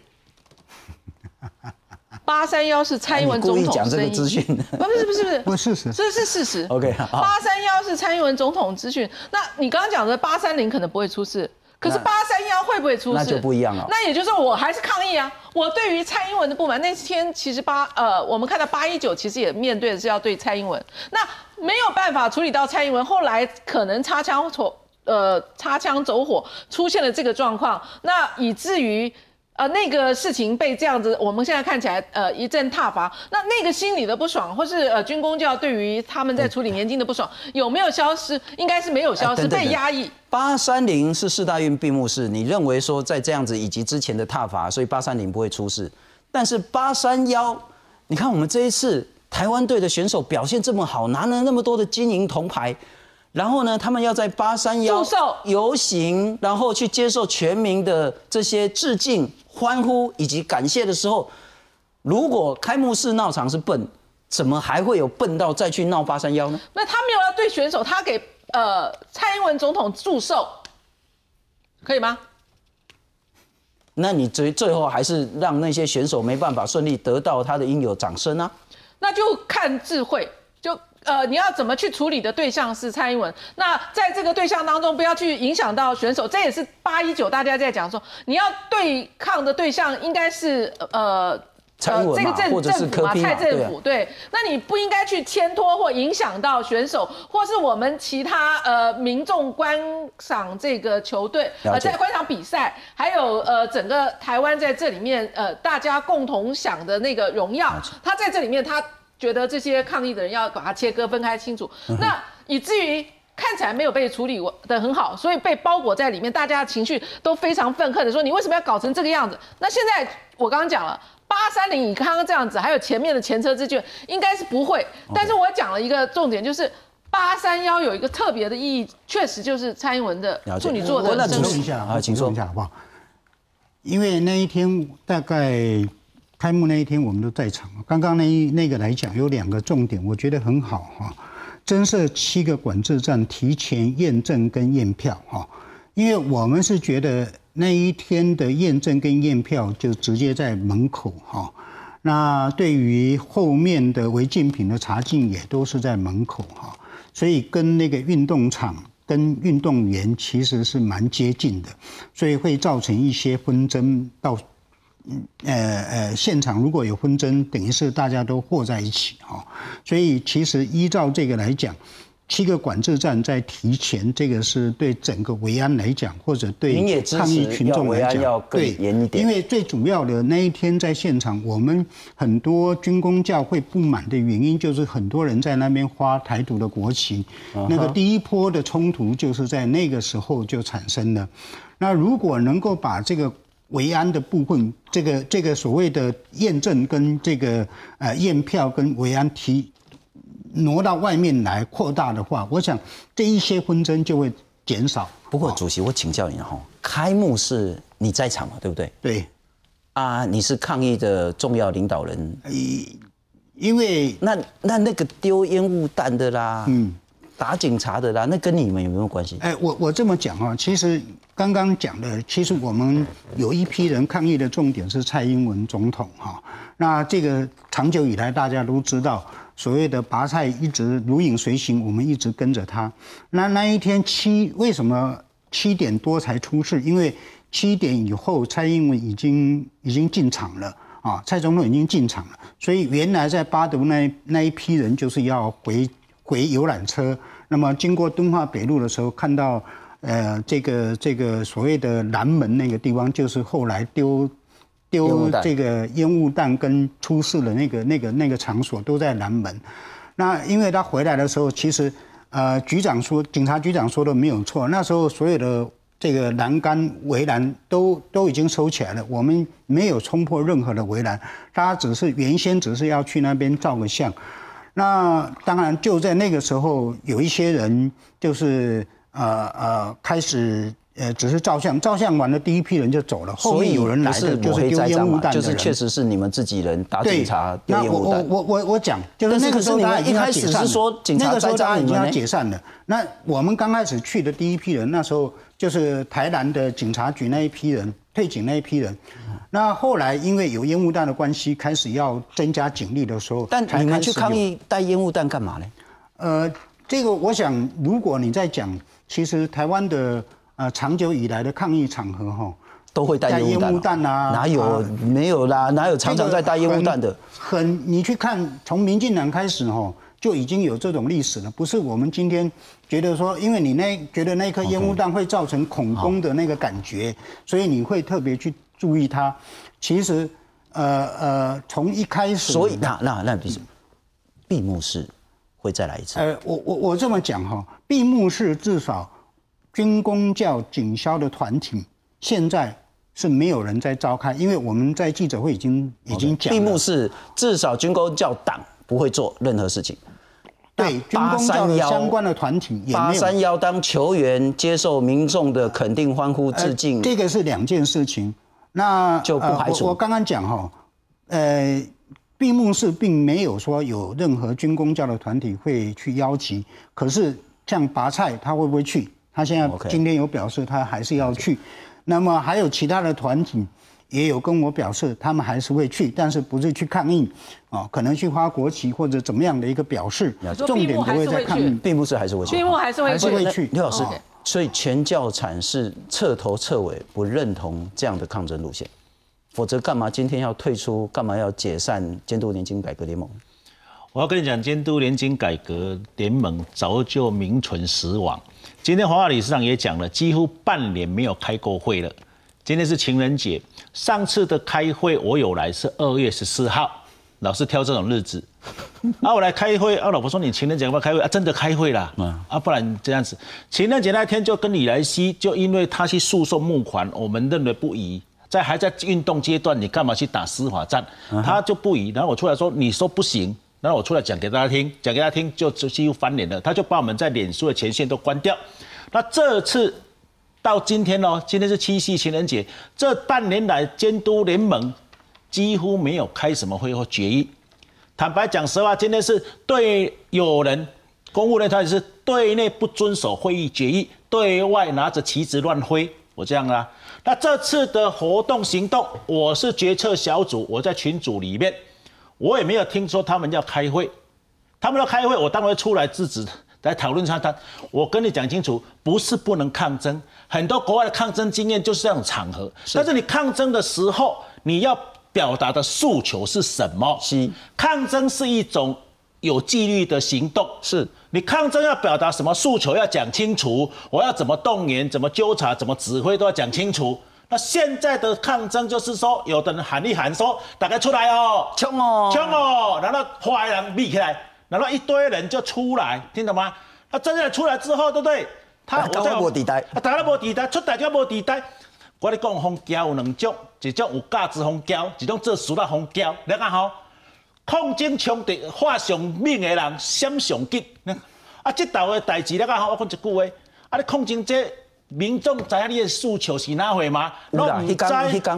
八三幺是蔡英文总统讲这个资讯， 不是不是不是不是事实， 这是事实。 OK， 八三幺是蔡英文总统资讯。那你刚刚讲的八三零可能不会出事，可是八三幺会不会出事？ 那就不一样了。 那也就是说，我还是抗议啊！我对于蔡英文的不满，那天其实八呃，我们看到八一九其实也面对的是要对蔡英文，那没有办法处理到蔡英文，后来可能擦枪走呃擦枪走火出现了这个状况，那以至于。呃，那个事情被这样子，我们现在看起来，呃，一阵挞伐。那那个心里的不爽，或是呃军公教对于他们在处理年金的不爽，有没有消失？应该是没有消失，被压抑。 八三零是世大运闭幕式，你认为说在这样子以及之前的挞伐，所以八三零不会出事。但是八三幺，你看我们这一次台湾队的选手表现这么好，拿了那么多的金银铜牌。然后呢，他们要在八三幺游行，然后去接受全民的这些致敬、欢呼以及感谢的时候，如果开幕式闹场是笨，怎么还会有笨到再去闹八三幺呢？ 那他没有要对选手，他给呃蔡英文总统祝寿，可以吗？ 那你最最后还是让那些选手没办法顺利得到他的应有掌声啊？ 那就看智慧，就。呃，你要怎么去处理的对象是蔡英文？那在这个对象当中，不要去影响到选手，这也是八一九大家在讲说，你要对抗的对象应该是呃蔡英文嘛， 这个政政府嘛，蔡政府对，那你不应该去牵拖或影响到选手，或是我们其他呃民众观赏这个球队，呃，在观赏比赛，还有呃整个台湾在这里面呃大家共同享的那个荣耀，他在这里面他。觉得这些抗议的人要把它切割分开清楚，嗯、那以至于看起来没有被处理的很好，所以被包裹在里面，大家的情绪都非常愤恨的说：“你为什么要搞成这个样子？”那现在我刚刚讲了，八三零以刚刚这样子，还有前面的前车之鉴，应该是不会。但是我讲了一个重点，就是八三幺有一个特别的意义，确实就是蔡英文的处女座的生日。 一下啊，请说一下好不好？因为那一天大概。开幕那一天我们都在场，刚刚那一那个来讲有两个重点，我觉得很好哈。增设七个管制站，提前验证跟验票哈，因为我们是觉得那一天的验证跟验票就直接在门口哈。那对于后面的违禁品的查禁也都是在门口哈，所以跟那个运动场跟运动员其实是蛮接近的，所以会造成一些纷争到。呃呃，现场如果有纷争，等于是大家都和在一起哈、哦，所以其实依照这个来讲，七个管制站在提前，这个是对整个维安来讲，或者对抗议群众来讲，对，因为最主要的那一天在现场，我们很多军公教会不满的原因，就是很多人在那边花台独的国旗， uh-huh. 那个第一波的冲突就是在那个时候就产生了。那如果能够把这个维安的部分，这个这个所谓的验证跟这个呃验票跟维安提挪到外面来扩大的话，我想这一些纷争就会减少。 不过主席，我请教你哈，开幕是你在场嘛，对不对？ 对。 啊，你是抗议的重要领导人。 因为那那那个丢烟雾弹的啦， 嗯， 打警察的啦，那跟你们有没有关系？ 哎，我我这么讲啊，其实刚刚讲的，其实我们有一批人抗议的重点是蔡英文总统哈。那这个长久以来大家都知道，所谓的拔菜一直如影随形，我们一直跟着他。那那一天七为什么七点多才出事？因为七点以后蔡英文已经已经进场了。啊，蔡总统已经进场了，所以原来在八德那那一批人就是要回回游览车，那么经过敦化北路的时候，看到呃这个这个所谓的南门那个地方，就是后来丢丢这个烟雾弹跟出事的那个那个那个场所都在南门。那因为他回来的时候，其实呃局长说，警察局长说的没有错，那时候所有的这个栏杆围栏都都已经收起来了，我们没有冲破任何的围栏，大家只是原先只是要去那边照个相。那当然就在那个时候，有一些人就是呃呃开始呃只是照相，照相完了第一批人就走了，后面有人来的就是丢烟雾弹的人， 就是确实是你们自己人打警察丢烟雾弹。 我我我我讲，就是那个时候大家已经要解散了， 是说警察那个时候大家已经要呢解散了。那我们刚开始去的第一批人，那时候就是台南的警察局那一批人，退警那一批人。那后来因为有烟雾弹的关系，开始要增加警力的时候， 但你们去抗议带烟雾弹干嘛呢？ 呃，这个我想，如果你在讲，其实台湾的呃长久以来的抗议场合哈， 都会带烟雾弹啊？哪有没有啦？哪有常常在带烟雾弹的？ 很，你去看从民进党开始哈，就已经有这种历史了，不是我们今天觉得说，因为你那觉得那颗烟雾弹会造成恐攻的那个感觉，所以你会特别去注意它。其实，呃呃，从一开始， 所以那那那不是闭幕式会再来一次？ 呃，我我我这么讲哈，闭幕式至少军公教警消的团体现在是没有人在召开，因为我们在记者会已经已经讲了， 闭幕式至少军公教党不会做任何事情。 对，军公教的相关的团体也没有。 八三幺当球员接受民众的肯定、欢呼、致敬， 呃、这个是两件事情。那就不排除。 呃、我, 我刚刚讲哈，呃，闭幕式并没有说有任何军公教的团体会去邀集，可是像拔菜他会不会去？他现在今天有表示他还是要去。那么还有其他的团体也有跟我表示，他们还是会去，但是不是去抗议啊？可能去发国旗或者怎么样的一个表示，重点不会在抗议。 闭幕式还是会去， 闭幕还是会去， 还是会去。 刘老师，所以全教产是彻头彻尾不认同这样的抗争路线，否则干嘛今天要退出？干嘛要解散监督年金改革联盟？ 我要跟你讲，监督年金改革联盟早就名存实亡。今天黄华理事长也讲了，几乎半年没有开过会了。今天是情人节，上次的开会我有来是二月十四号，老是挑这种日子。啊，我来开会，啊，老婆说你情人节要不要开会？啊，真的开会啦，啊，不然这样子，情人节那天就跟李来希，就因为他去诉讼募款，我们认为不宜，在还在运动阶段，你干嘛去打司法战？他就不宜，然后我出来说，你说不行，然后我出来讲给大家听，讲给大家听就几乎翻脸了，他就把我们在脸书的前线都关掉。那这次到今天哦，今天是七夕情人节，这半年来监督联盟几乎没有开什么会或决议。坦白讲实话，今天是对有人公务人员团体是对内不遵守会议决议，对外拿着旗子乱挥，我这样啊。那这次的活动行动，我是决策小组，我在群组里面，我也没有听说他们要开会，他们要开会，我当然会出来制止。来讨论他，他我跟你讲清楚，不是不能抗争，很多国外的抗争经验就是这种场合。但是你抗争的时候，你要表达的诉求是什么？ 是抗争是一种有纪律的行动， 是你抗争要表达什么诉求要讲清楚，我要怎么动员、怎么纠察、怎么指挥都要讲清楚。那现在的抗争就是说，有的人喊一喊说大家出来哦， 冲哦， 冲哦，然后哗然密起来。然后一堆人就出来，听懂吗？他真正出来之后，对不对？他我在无地带， 啊，大家无地带，出大家无地带。我咧讲封交有两种，一种有价值封交，一种做事啦封交。你看吼，抗争冲突画上命的人闪上急。啊，这道的代志你看吼，我讲一句话，啊，你抗争这民众知影你的诉求是哪回吗？ 有啦，迄天迄天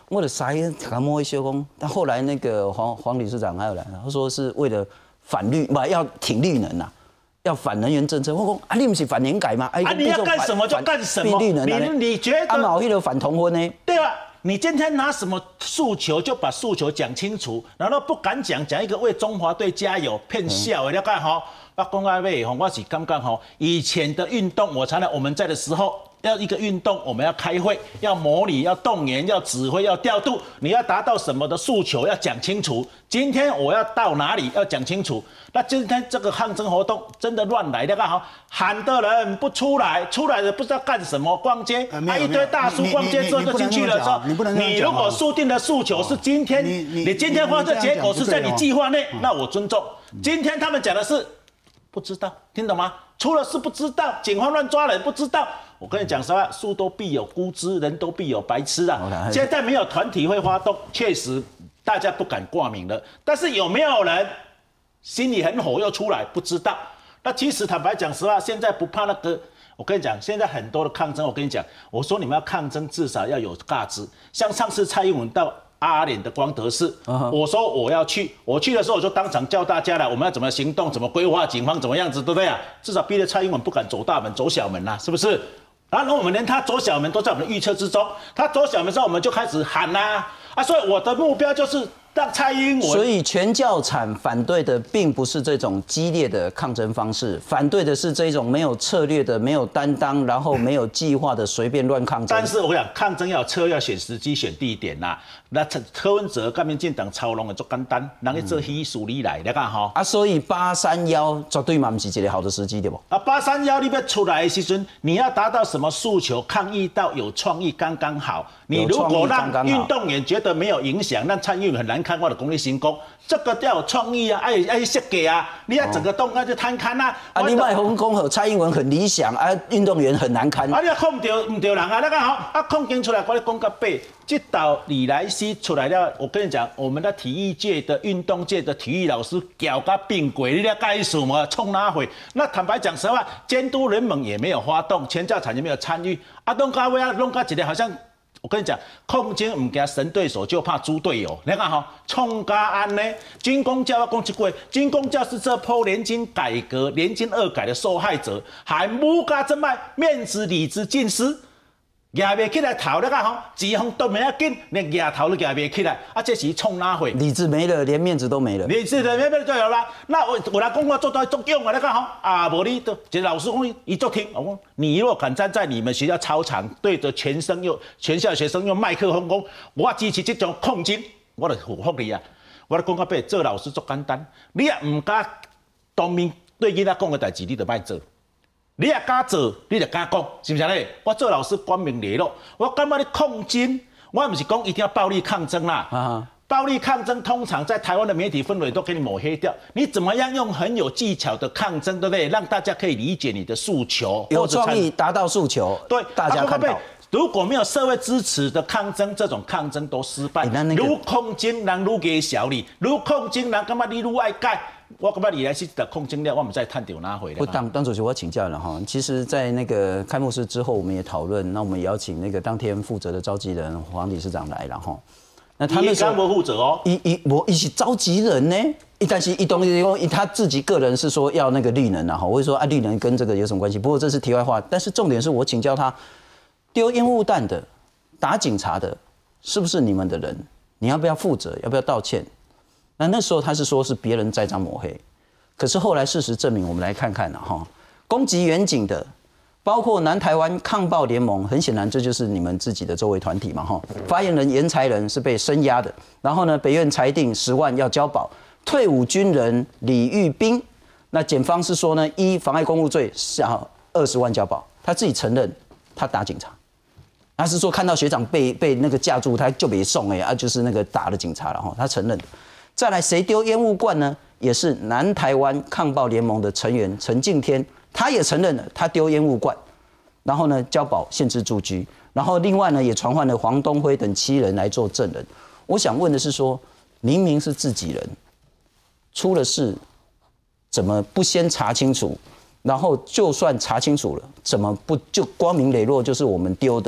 为了啥也敢摸一些工，但后来那个黄黄理事长还有来，他说是为了反绿，不要挺绿能啊。要反能源政策，我讲啊，你不是反年改吗？ 啊，你要干什么就干什么。你你觉得？ 啊，毛迄个反同婚呢？ 对吧？你今天拿什么诉求就把诉求讲清楚，然后不敢讲，讲一个为中华队加油，骗笑的，你看哈，我讲啊喂，我是刚刚哈，以前的运动，我常常我们在的时候。要一个运动，我们要开会，要模拟，要动员，要指挥，要调度。你要达到什么的诉求，要讲清楚。今天我要到哪里，要讲清楚。那今天这个抗争活动真的乱来，大家好，喊的人不出来，出来的不知道干什么，逛街，啊一堆大叔逛街之后就进去了之后，你如果设定的诉求是今天，你今天发生结果是在你计划内，那我尊重。今天他们讲的是不知道，听懂吗？出了事不知道，警方乱抓人不知道。我跟你讲实话，树都必有枯枝，人都必有白痴啊！现在没有团体会发动，确实大家不敢挂名了。但是有没有人心里很火又出来？不知道。那其实坦白讲实话，现在不怕那个。我跟你讲，现在很多的抗争，我跟你讲，我说你们要抗争，至少要有价值。像上次蔡英文到阿联的光德寺， uh-huh. 我说我要去，我去的时候我就当场叫大家来，我们要怎么行动，怎么规划，警方怎么样子，对不对啊？至少逼得蔡英文不敢走大门，走小门啦、啊，是不是？然后我们连他走小门都在我们的预测之中，他走小门之后，我们就开始喊啦、啊，啊，所以我的目标就是让蔡英文。 所以全教产反对的并不是这种激烈的抗争方式，反对的是这种没有策略的、没有担当，然后没有计划的随便乱抗争。 但是我想，抗争要有策略，要选时机、选地点呐。那柯文哲跟民进党操弄的足简单，人去做稀疏理来，你看哈。 啊，所以八三幺绝对嘛不是一个好的时机，对不？ 啊，八三幺你要出来的时阵，你要达到什么诉求？抗议到有创意刚刚好。你如果让运动员觉得没有影响，让蔡英文很难看，我的功力行功，这个要有创意啊，爱爱设计啊，你要整个动那就摊开啊。 啊，你卖红公和蔡英文很理想，啊，运动员很难堪。 啊，你控唔对唔对人啊，那个好，啊控经出来，我你讲个背。这道李莱西出来了，我跟你讲，我们的体育界的、运动界的体育老师搞个并轨，你了解什么？冲哪回？那坦白讲实话，监督联盟也没有发动，全教产也没有参与。啊，弄咖位啊，弄咖一个好像，我跟你讲，控金唔惊神对手，就怕猪队友。你看哈，冲咖安呢？军公教要讲一句，军公教是这波年金改革、年金二改的受害者，还母家真卖面子、里子尽失。压袂起来头，你看吼，指控都没要紧，连牙头都压袂起来，啊，这是冲哪回？ 理智没了，连面子都没了。 理智的面子都有啦。那我我来讲，我做到作用啊，你看吼，啊，无你都，这老师讲，伊做听，我讲，你若敢站在你们学校操场，对着全生用全校学生用麦克风讲，我支持这种控制，我就回复你啊。我来讲到尾，做老师足简单，你也唔敢当面对囡仔讲的代志，你就莫做。你也敢做，你就敢讲，是不是咧？我做老师光明磊落，我感觉你抗争，我不是讲一定要暴力抗争啦。啊，暴力抗争通常在台湾的媒体氛围都给你抹黑掉。你怎么样用很有技巧的抗争，对不对？让大家可以理解你的诉求， 有创意，达到诉求， 对大家看到。 如果没有社会支持的抗争，这种抗争都失败。那个、如抗争人愈给小你，如抗争人感觉你愈爱改。我感觉李来是的控制量，我们再探讨拿回来。 不，当当主席，我要请教了哈。其实，在那个开幕式之后，我们也讨论，那我们也邀请那个当天负责的召集人黄理事长来了哈。那他们刚不负责哦， 一一我一起召集人呢，一但是一东西说他自己个人是说要那个绿能啊哈，我会说啊绿能跟这个有什么关系？不过这是题外话，但是重点是我请教他，丢烟雾弹的、打警察的，是不是你们的人？你要不要负责？要不要道歉？那那时候他是说是别人栽赃抹黑，可是后来事实证明，我们来看看啊哈，攻击远景的，包括南台湾抗暴联盟，很显然这就是你们自己的周围团体嘛哈。发言人严才仁是被声押的，然后呢，北院裁定十万要交保。退伍军人李玉斌，那检方是说呢，依妨碍公务罪是二十万交保，他自己承认他打警察。他是说看到学长被被那个架住，他就没送哎啊，就是那个打了警察了哈，他承认的。再来，谁丢烟雾罐呢？也是南台湾抗暴联盟的成员陈敬天，他也承认了他丢烟雾罐，然后呢交保限制住居，然后另外呢也传唤了黄东辉等七人来做证人。我想问的是说，明明是自己人，出了事怎么不先查清楚？然后就算查清楚了，怎么不就光明磊落就是我们丢的？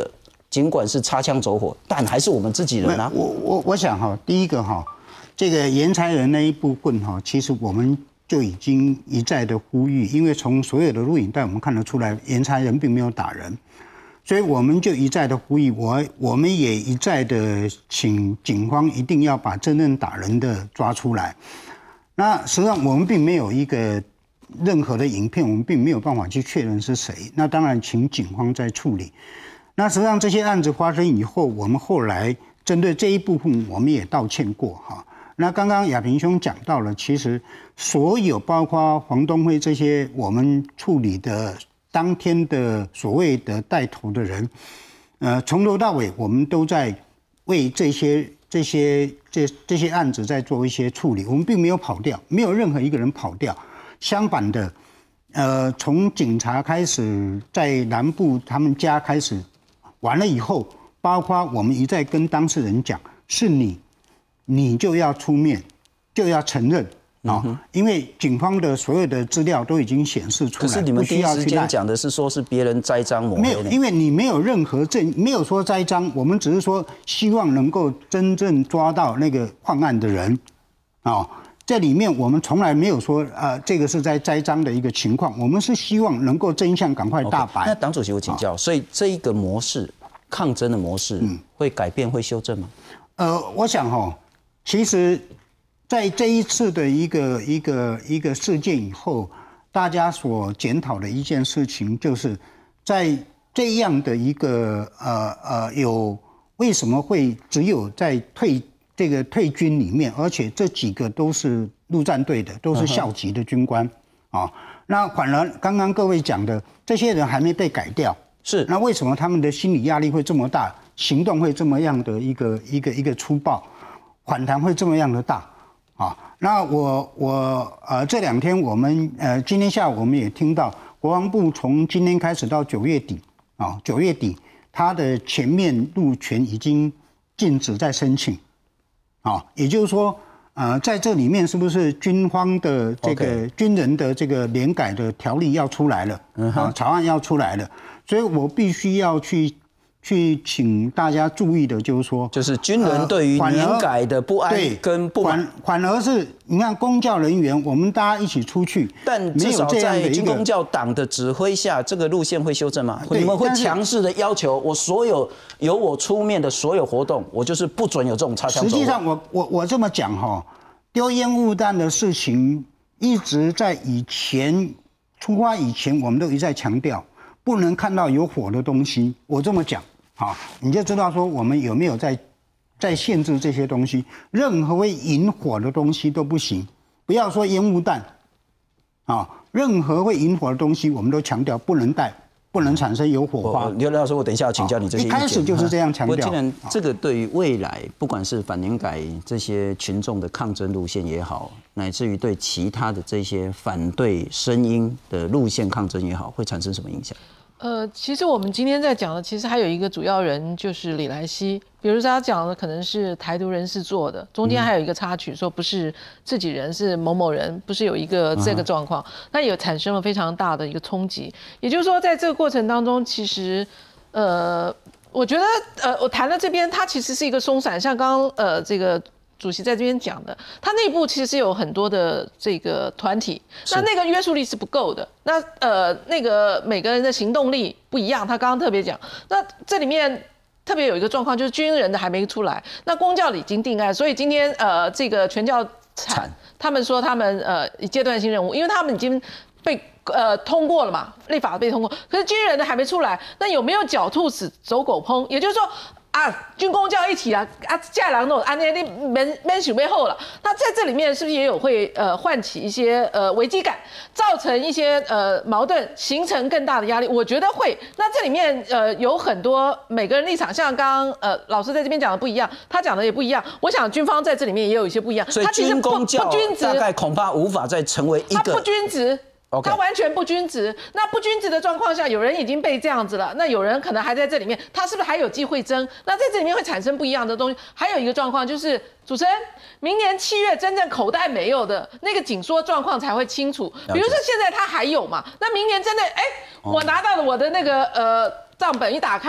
尽管是擦枪走火，但还是我们自己人啊。 我我我想哈，第一个哈，这个延财人那一部分哈，其实我们就已经一再的呼吁，因为从所有的录影带我们看得出来，延财人并没有打人，所以我们就一再的呼吁，我我们也一再的请警方一定要把真正打人的抓出来。那实际上我们并没有一个任何的影片，我们并没有办法去确认是谁。那当然，请警方在处理。那实际上这些案子发生以后，我们后来针对这一部分，我们也道歉过哈。那刚刚亚平兄讲到了，其实所有包括黄东辉这些我们处理的当天的所谓的带头的人，呃，从头到尾我们都在为这些这些这这些案子在做一些处理，我们并没有跑掉，没有任何一个人跑掉。相反的，呃，从警察开始，在南部他们家开始。完了以后，包括我们一再跟当事人讲，是你，你就要出面，就要承认啊、哦，因为警方的所有的资料都已经显示出来。 可是你们第一时间讲的是说是别人栽赃抹黑， 没有，因为你没有任何证，没有说栽赃，我们只是说希望能够真正抓到那个犯案的人啊。哦，这里面我们从来没有说，呃，这个是在栽赃的一个情况，我们是希望能够真相赶快大白。 Okay, 那党主席，我请教，所以这一个模式，抗争的模式，会改变、会修正吗？ 呃，我想哈、哦，其实，在这一次的一个一个一个事件以后，大家所检讨的一件事情，就是在这样的一个呃呃有为什么会只有在退。这个退军里面，而且这几个都是陆战队的，都是校级的军官啊、哦。那反而刚刚各位讲的，这些人还没被改掉， 是那为什么他们的心理压力会这么大，行动会这么样的一个一个一个粗暴，反弹会这么样的大啊、哦？那我我呃这两天我们呃今天下午我们也听到国防部从今天开始到九月底啊，九、哦、月底他的全面入权已经禁止再申请。啊、哦，也就是说，呃，在这里面是不是军方的这个军人的这个联改的条例要出来了？嗯啊，草案要出来了，所以我必须要去去请大家注意的，就是说， 就是军人对于联改的不安跟不满、呃， 反而是你看公教人员，我们大家一起出去， 但至少在军公教党的指挥下，这个路线会修正吗？你们会强势的要求我所有由我出面的所有活动，我就是不准有这种擦枪走火。 实际上我，我我我这么讲哈，丢烟雾弹的事情，一直在以前出发以前，我们都一再强调，不能看到有火的东西。我这么讲。好，你就知道说我们有没有在在限制这些东西，任何会引火的东西都不行，不要说烟雾弹，啊，任何会引火的东西我们都强调不能带，不能产生有火花。 刘老师，我等一下要请教你这些意见。 一开始就是这样强调。 不过既然这个对于未来，不管是反联改这些群众的抗争路线也好，乃至于对其他的这些反对声音的路线抗争也好，会产生什么影响？ 呃，其实我们今天在讲的，其实还有一个主要人就是李来希，比如说他讲的可能是台独人士做的，中间还有一个插曲说不是自己人，是某某人，不是有一个这个状况，那也产生了非常大的一个冲击。也就是说，在这个过程当中，其实，呃，我觉得，呃，我谈到这边，它其实是一个松散，像刚刚呃这个。主席在这边讲的，他内部其实有很多的这个团体，那那个约束力是不够的。那呃，那个每个人的行动力不一样。他刚刚特别讲，那这里面特别有一个状况，就是军人的还没出来，那公教的已经定案，所以今天呃，这个全教产他们说他们呃阶段性任务，因为他们已经被呃通过了嘛，立法被通过，可是军人的还没出来，那有没有狡兔死走狗烹？也就是说。啊，军公教一起啊，啊，架狼那种啊，那那门门许背后了。那在这里面是不是也有会呃唤起一些呃危机感，造成一些呃矛盾，形成更大的压力？我觉得会。那这里面呃有很多每个人立场，像刚刚呃老师在这边讲的不一样，他讲的也不一样。我想军方在这里面也有一些不一样。 所以军公教大概恐怕无法再成为一个。 他不均值。Okay. 他完全不均值，那不均值的状况下，有人已经被这样子了，那有人可能还在这里面，他是不是还有机会争？那在这里面会产生不一样的东西。还有一个状况就是，主持人，明年七月真正口袋没有的那个紧缩状况才会清楚。比如说现在他还有嘛，那明年真的，哎，我拿到了我的那个呃账本一打开，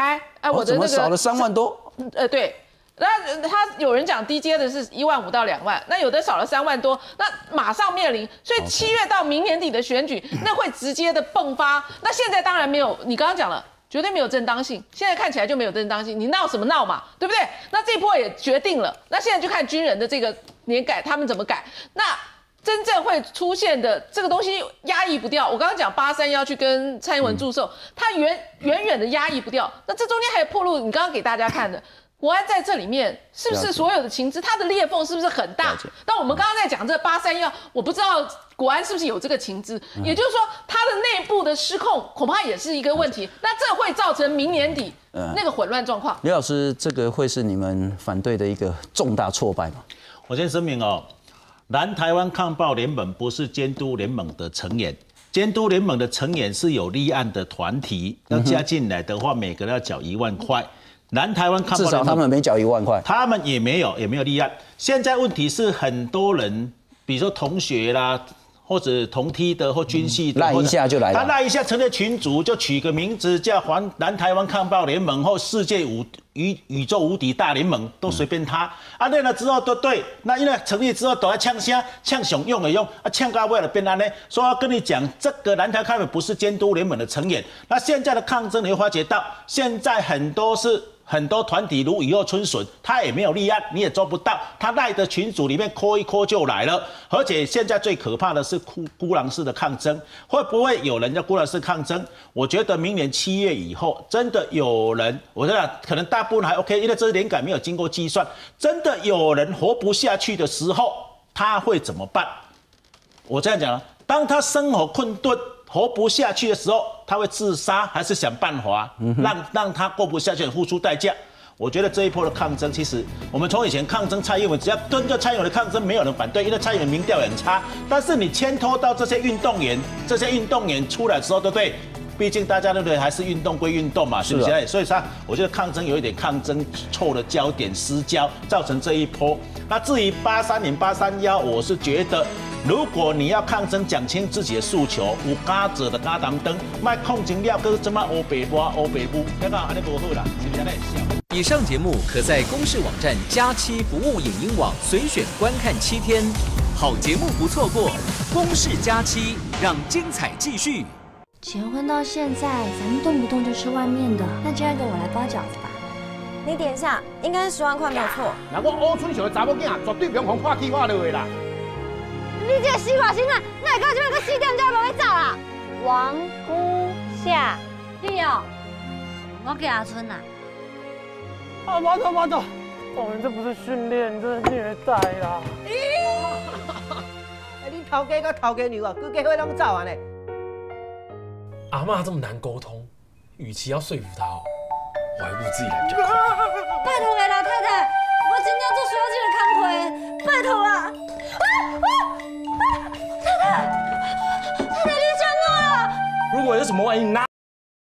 哎，我的那个、 哦、怎么少了三万多？ 呃，对。那他有人讲低阶的是一万五到两万，那有的少了三万多，那马上面临，所以七月到明年底的选举，那会直接的迸发。那现在当然没有，你刚刚讲了，绝对没有正当性，现在看起来就没有正当性，你闹什么闹嘛，对不对？那这一波也决定了，那现在就看军人的这个年改，他们怎么改。那真正会出现的这个东西压抑不掉，我刚刚讲八三幺去跟蔡英文祝寿，他远远远的压抑不掉。那这中间还有暴露，你刚刚给大家看的。国安在这里面是不是所有的情资，它的裂缝是不是很大？那我们刚刚在讲这八三幺，我不知道国安是不是有这个情资，嗯、也就是说它的内部的失控恐怕也是一个问题。那这会造成明年底那个混乱状况。 李老师，这个会是你们反对的一个重大挫败吗？ 我先声明哦，南台湾抗暴联盟不是监督联盟的成员。监督联盟的成员是有立案的团体，要加进来的话，每个人要缴一万块。南台湾抗暴联盟至少他们没缴一万块， 他们也没有也没有立案。现在问题是很多人，比如说同学啦，或者同梯的或军系的， 赖一下就来了。 他赖一下成立群组，就取个名字叫环南台湾抗暴联盟或世界无宇宇宙无敌大联盟，都随便他。啊，练了之后都对，那因为成立之后都在呛声，呛熊用的用，啊呛到为了变安呢，说要跟你讲，这个南台抗暴不是监督联盟的成员。那现在的抗争你会发觉到，现在很多是。很多团体如雨后春笋，他也没有立案，你也做不到。他赖的群组里面扣一扣就来了，而且现在最可怕的是孤孤狼式的抗争，会不会有人叫孤狼式抗争？我觉得明年七月以后，真的有人，我觉得可能大部分还 OK， 因为这联改没有经过计算，真的有人活不下去的时候，他会怎么办？我这样讲啊，当他生活困顿。活不下去的时候，他会自杀还是想办法让让他过不下去，付出代价？我觉得这一波的抗争，其实我们从以前抗争蔡英文，只要跟着蔡英文的抗争，没有人反对，因为蔡英文民调很差。但是你牵拖到这些运动员，这些运动员出来的时候，对不对？毕竟大家对不对？还是运动归运动嘛，是不是？所以说，我觉得抗争有一点抗争错了焦点，失焦，造成这一波。那至于八三零、八三幺，我是觉得。如果你要抗争，讲清自己的诉求，有敢做的敢当灯，卖控情了，搁怎么欧北瓜、欧北部，那个安尼不好啦，是不是？ 以上节目可在公视网站佳期服务影音网随选观看七天，好节目不错过，公视佳期让精彩继续。 结婚到现在，咱们动不动就吃外面的，那今儿个我来包饺子吧。 你点一下，应该是十万块没有错。 那我乌春秀的查某囝，绝对不用看起我落的啦。 你这个死外心啊，哪会到这边个四点钟无要走啊？王姑夏，你哦，我给阿春呐。 啊，妈的妈的，哦，你这不是训练，这是虐待啦！ 哎，你头家跟头家女啊，规家伙拢走啊呢？ 阿嬷这么难沟通，与其要说服她哦，我还不如自己来比较快。 拜托哎，老太太，我今天做小姐的康回，拜托啦！啊啊啊！太太，太太，你讲我了。 如果有什么万一，拿。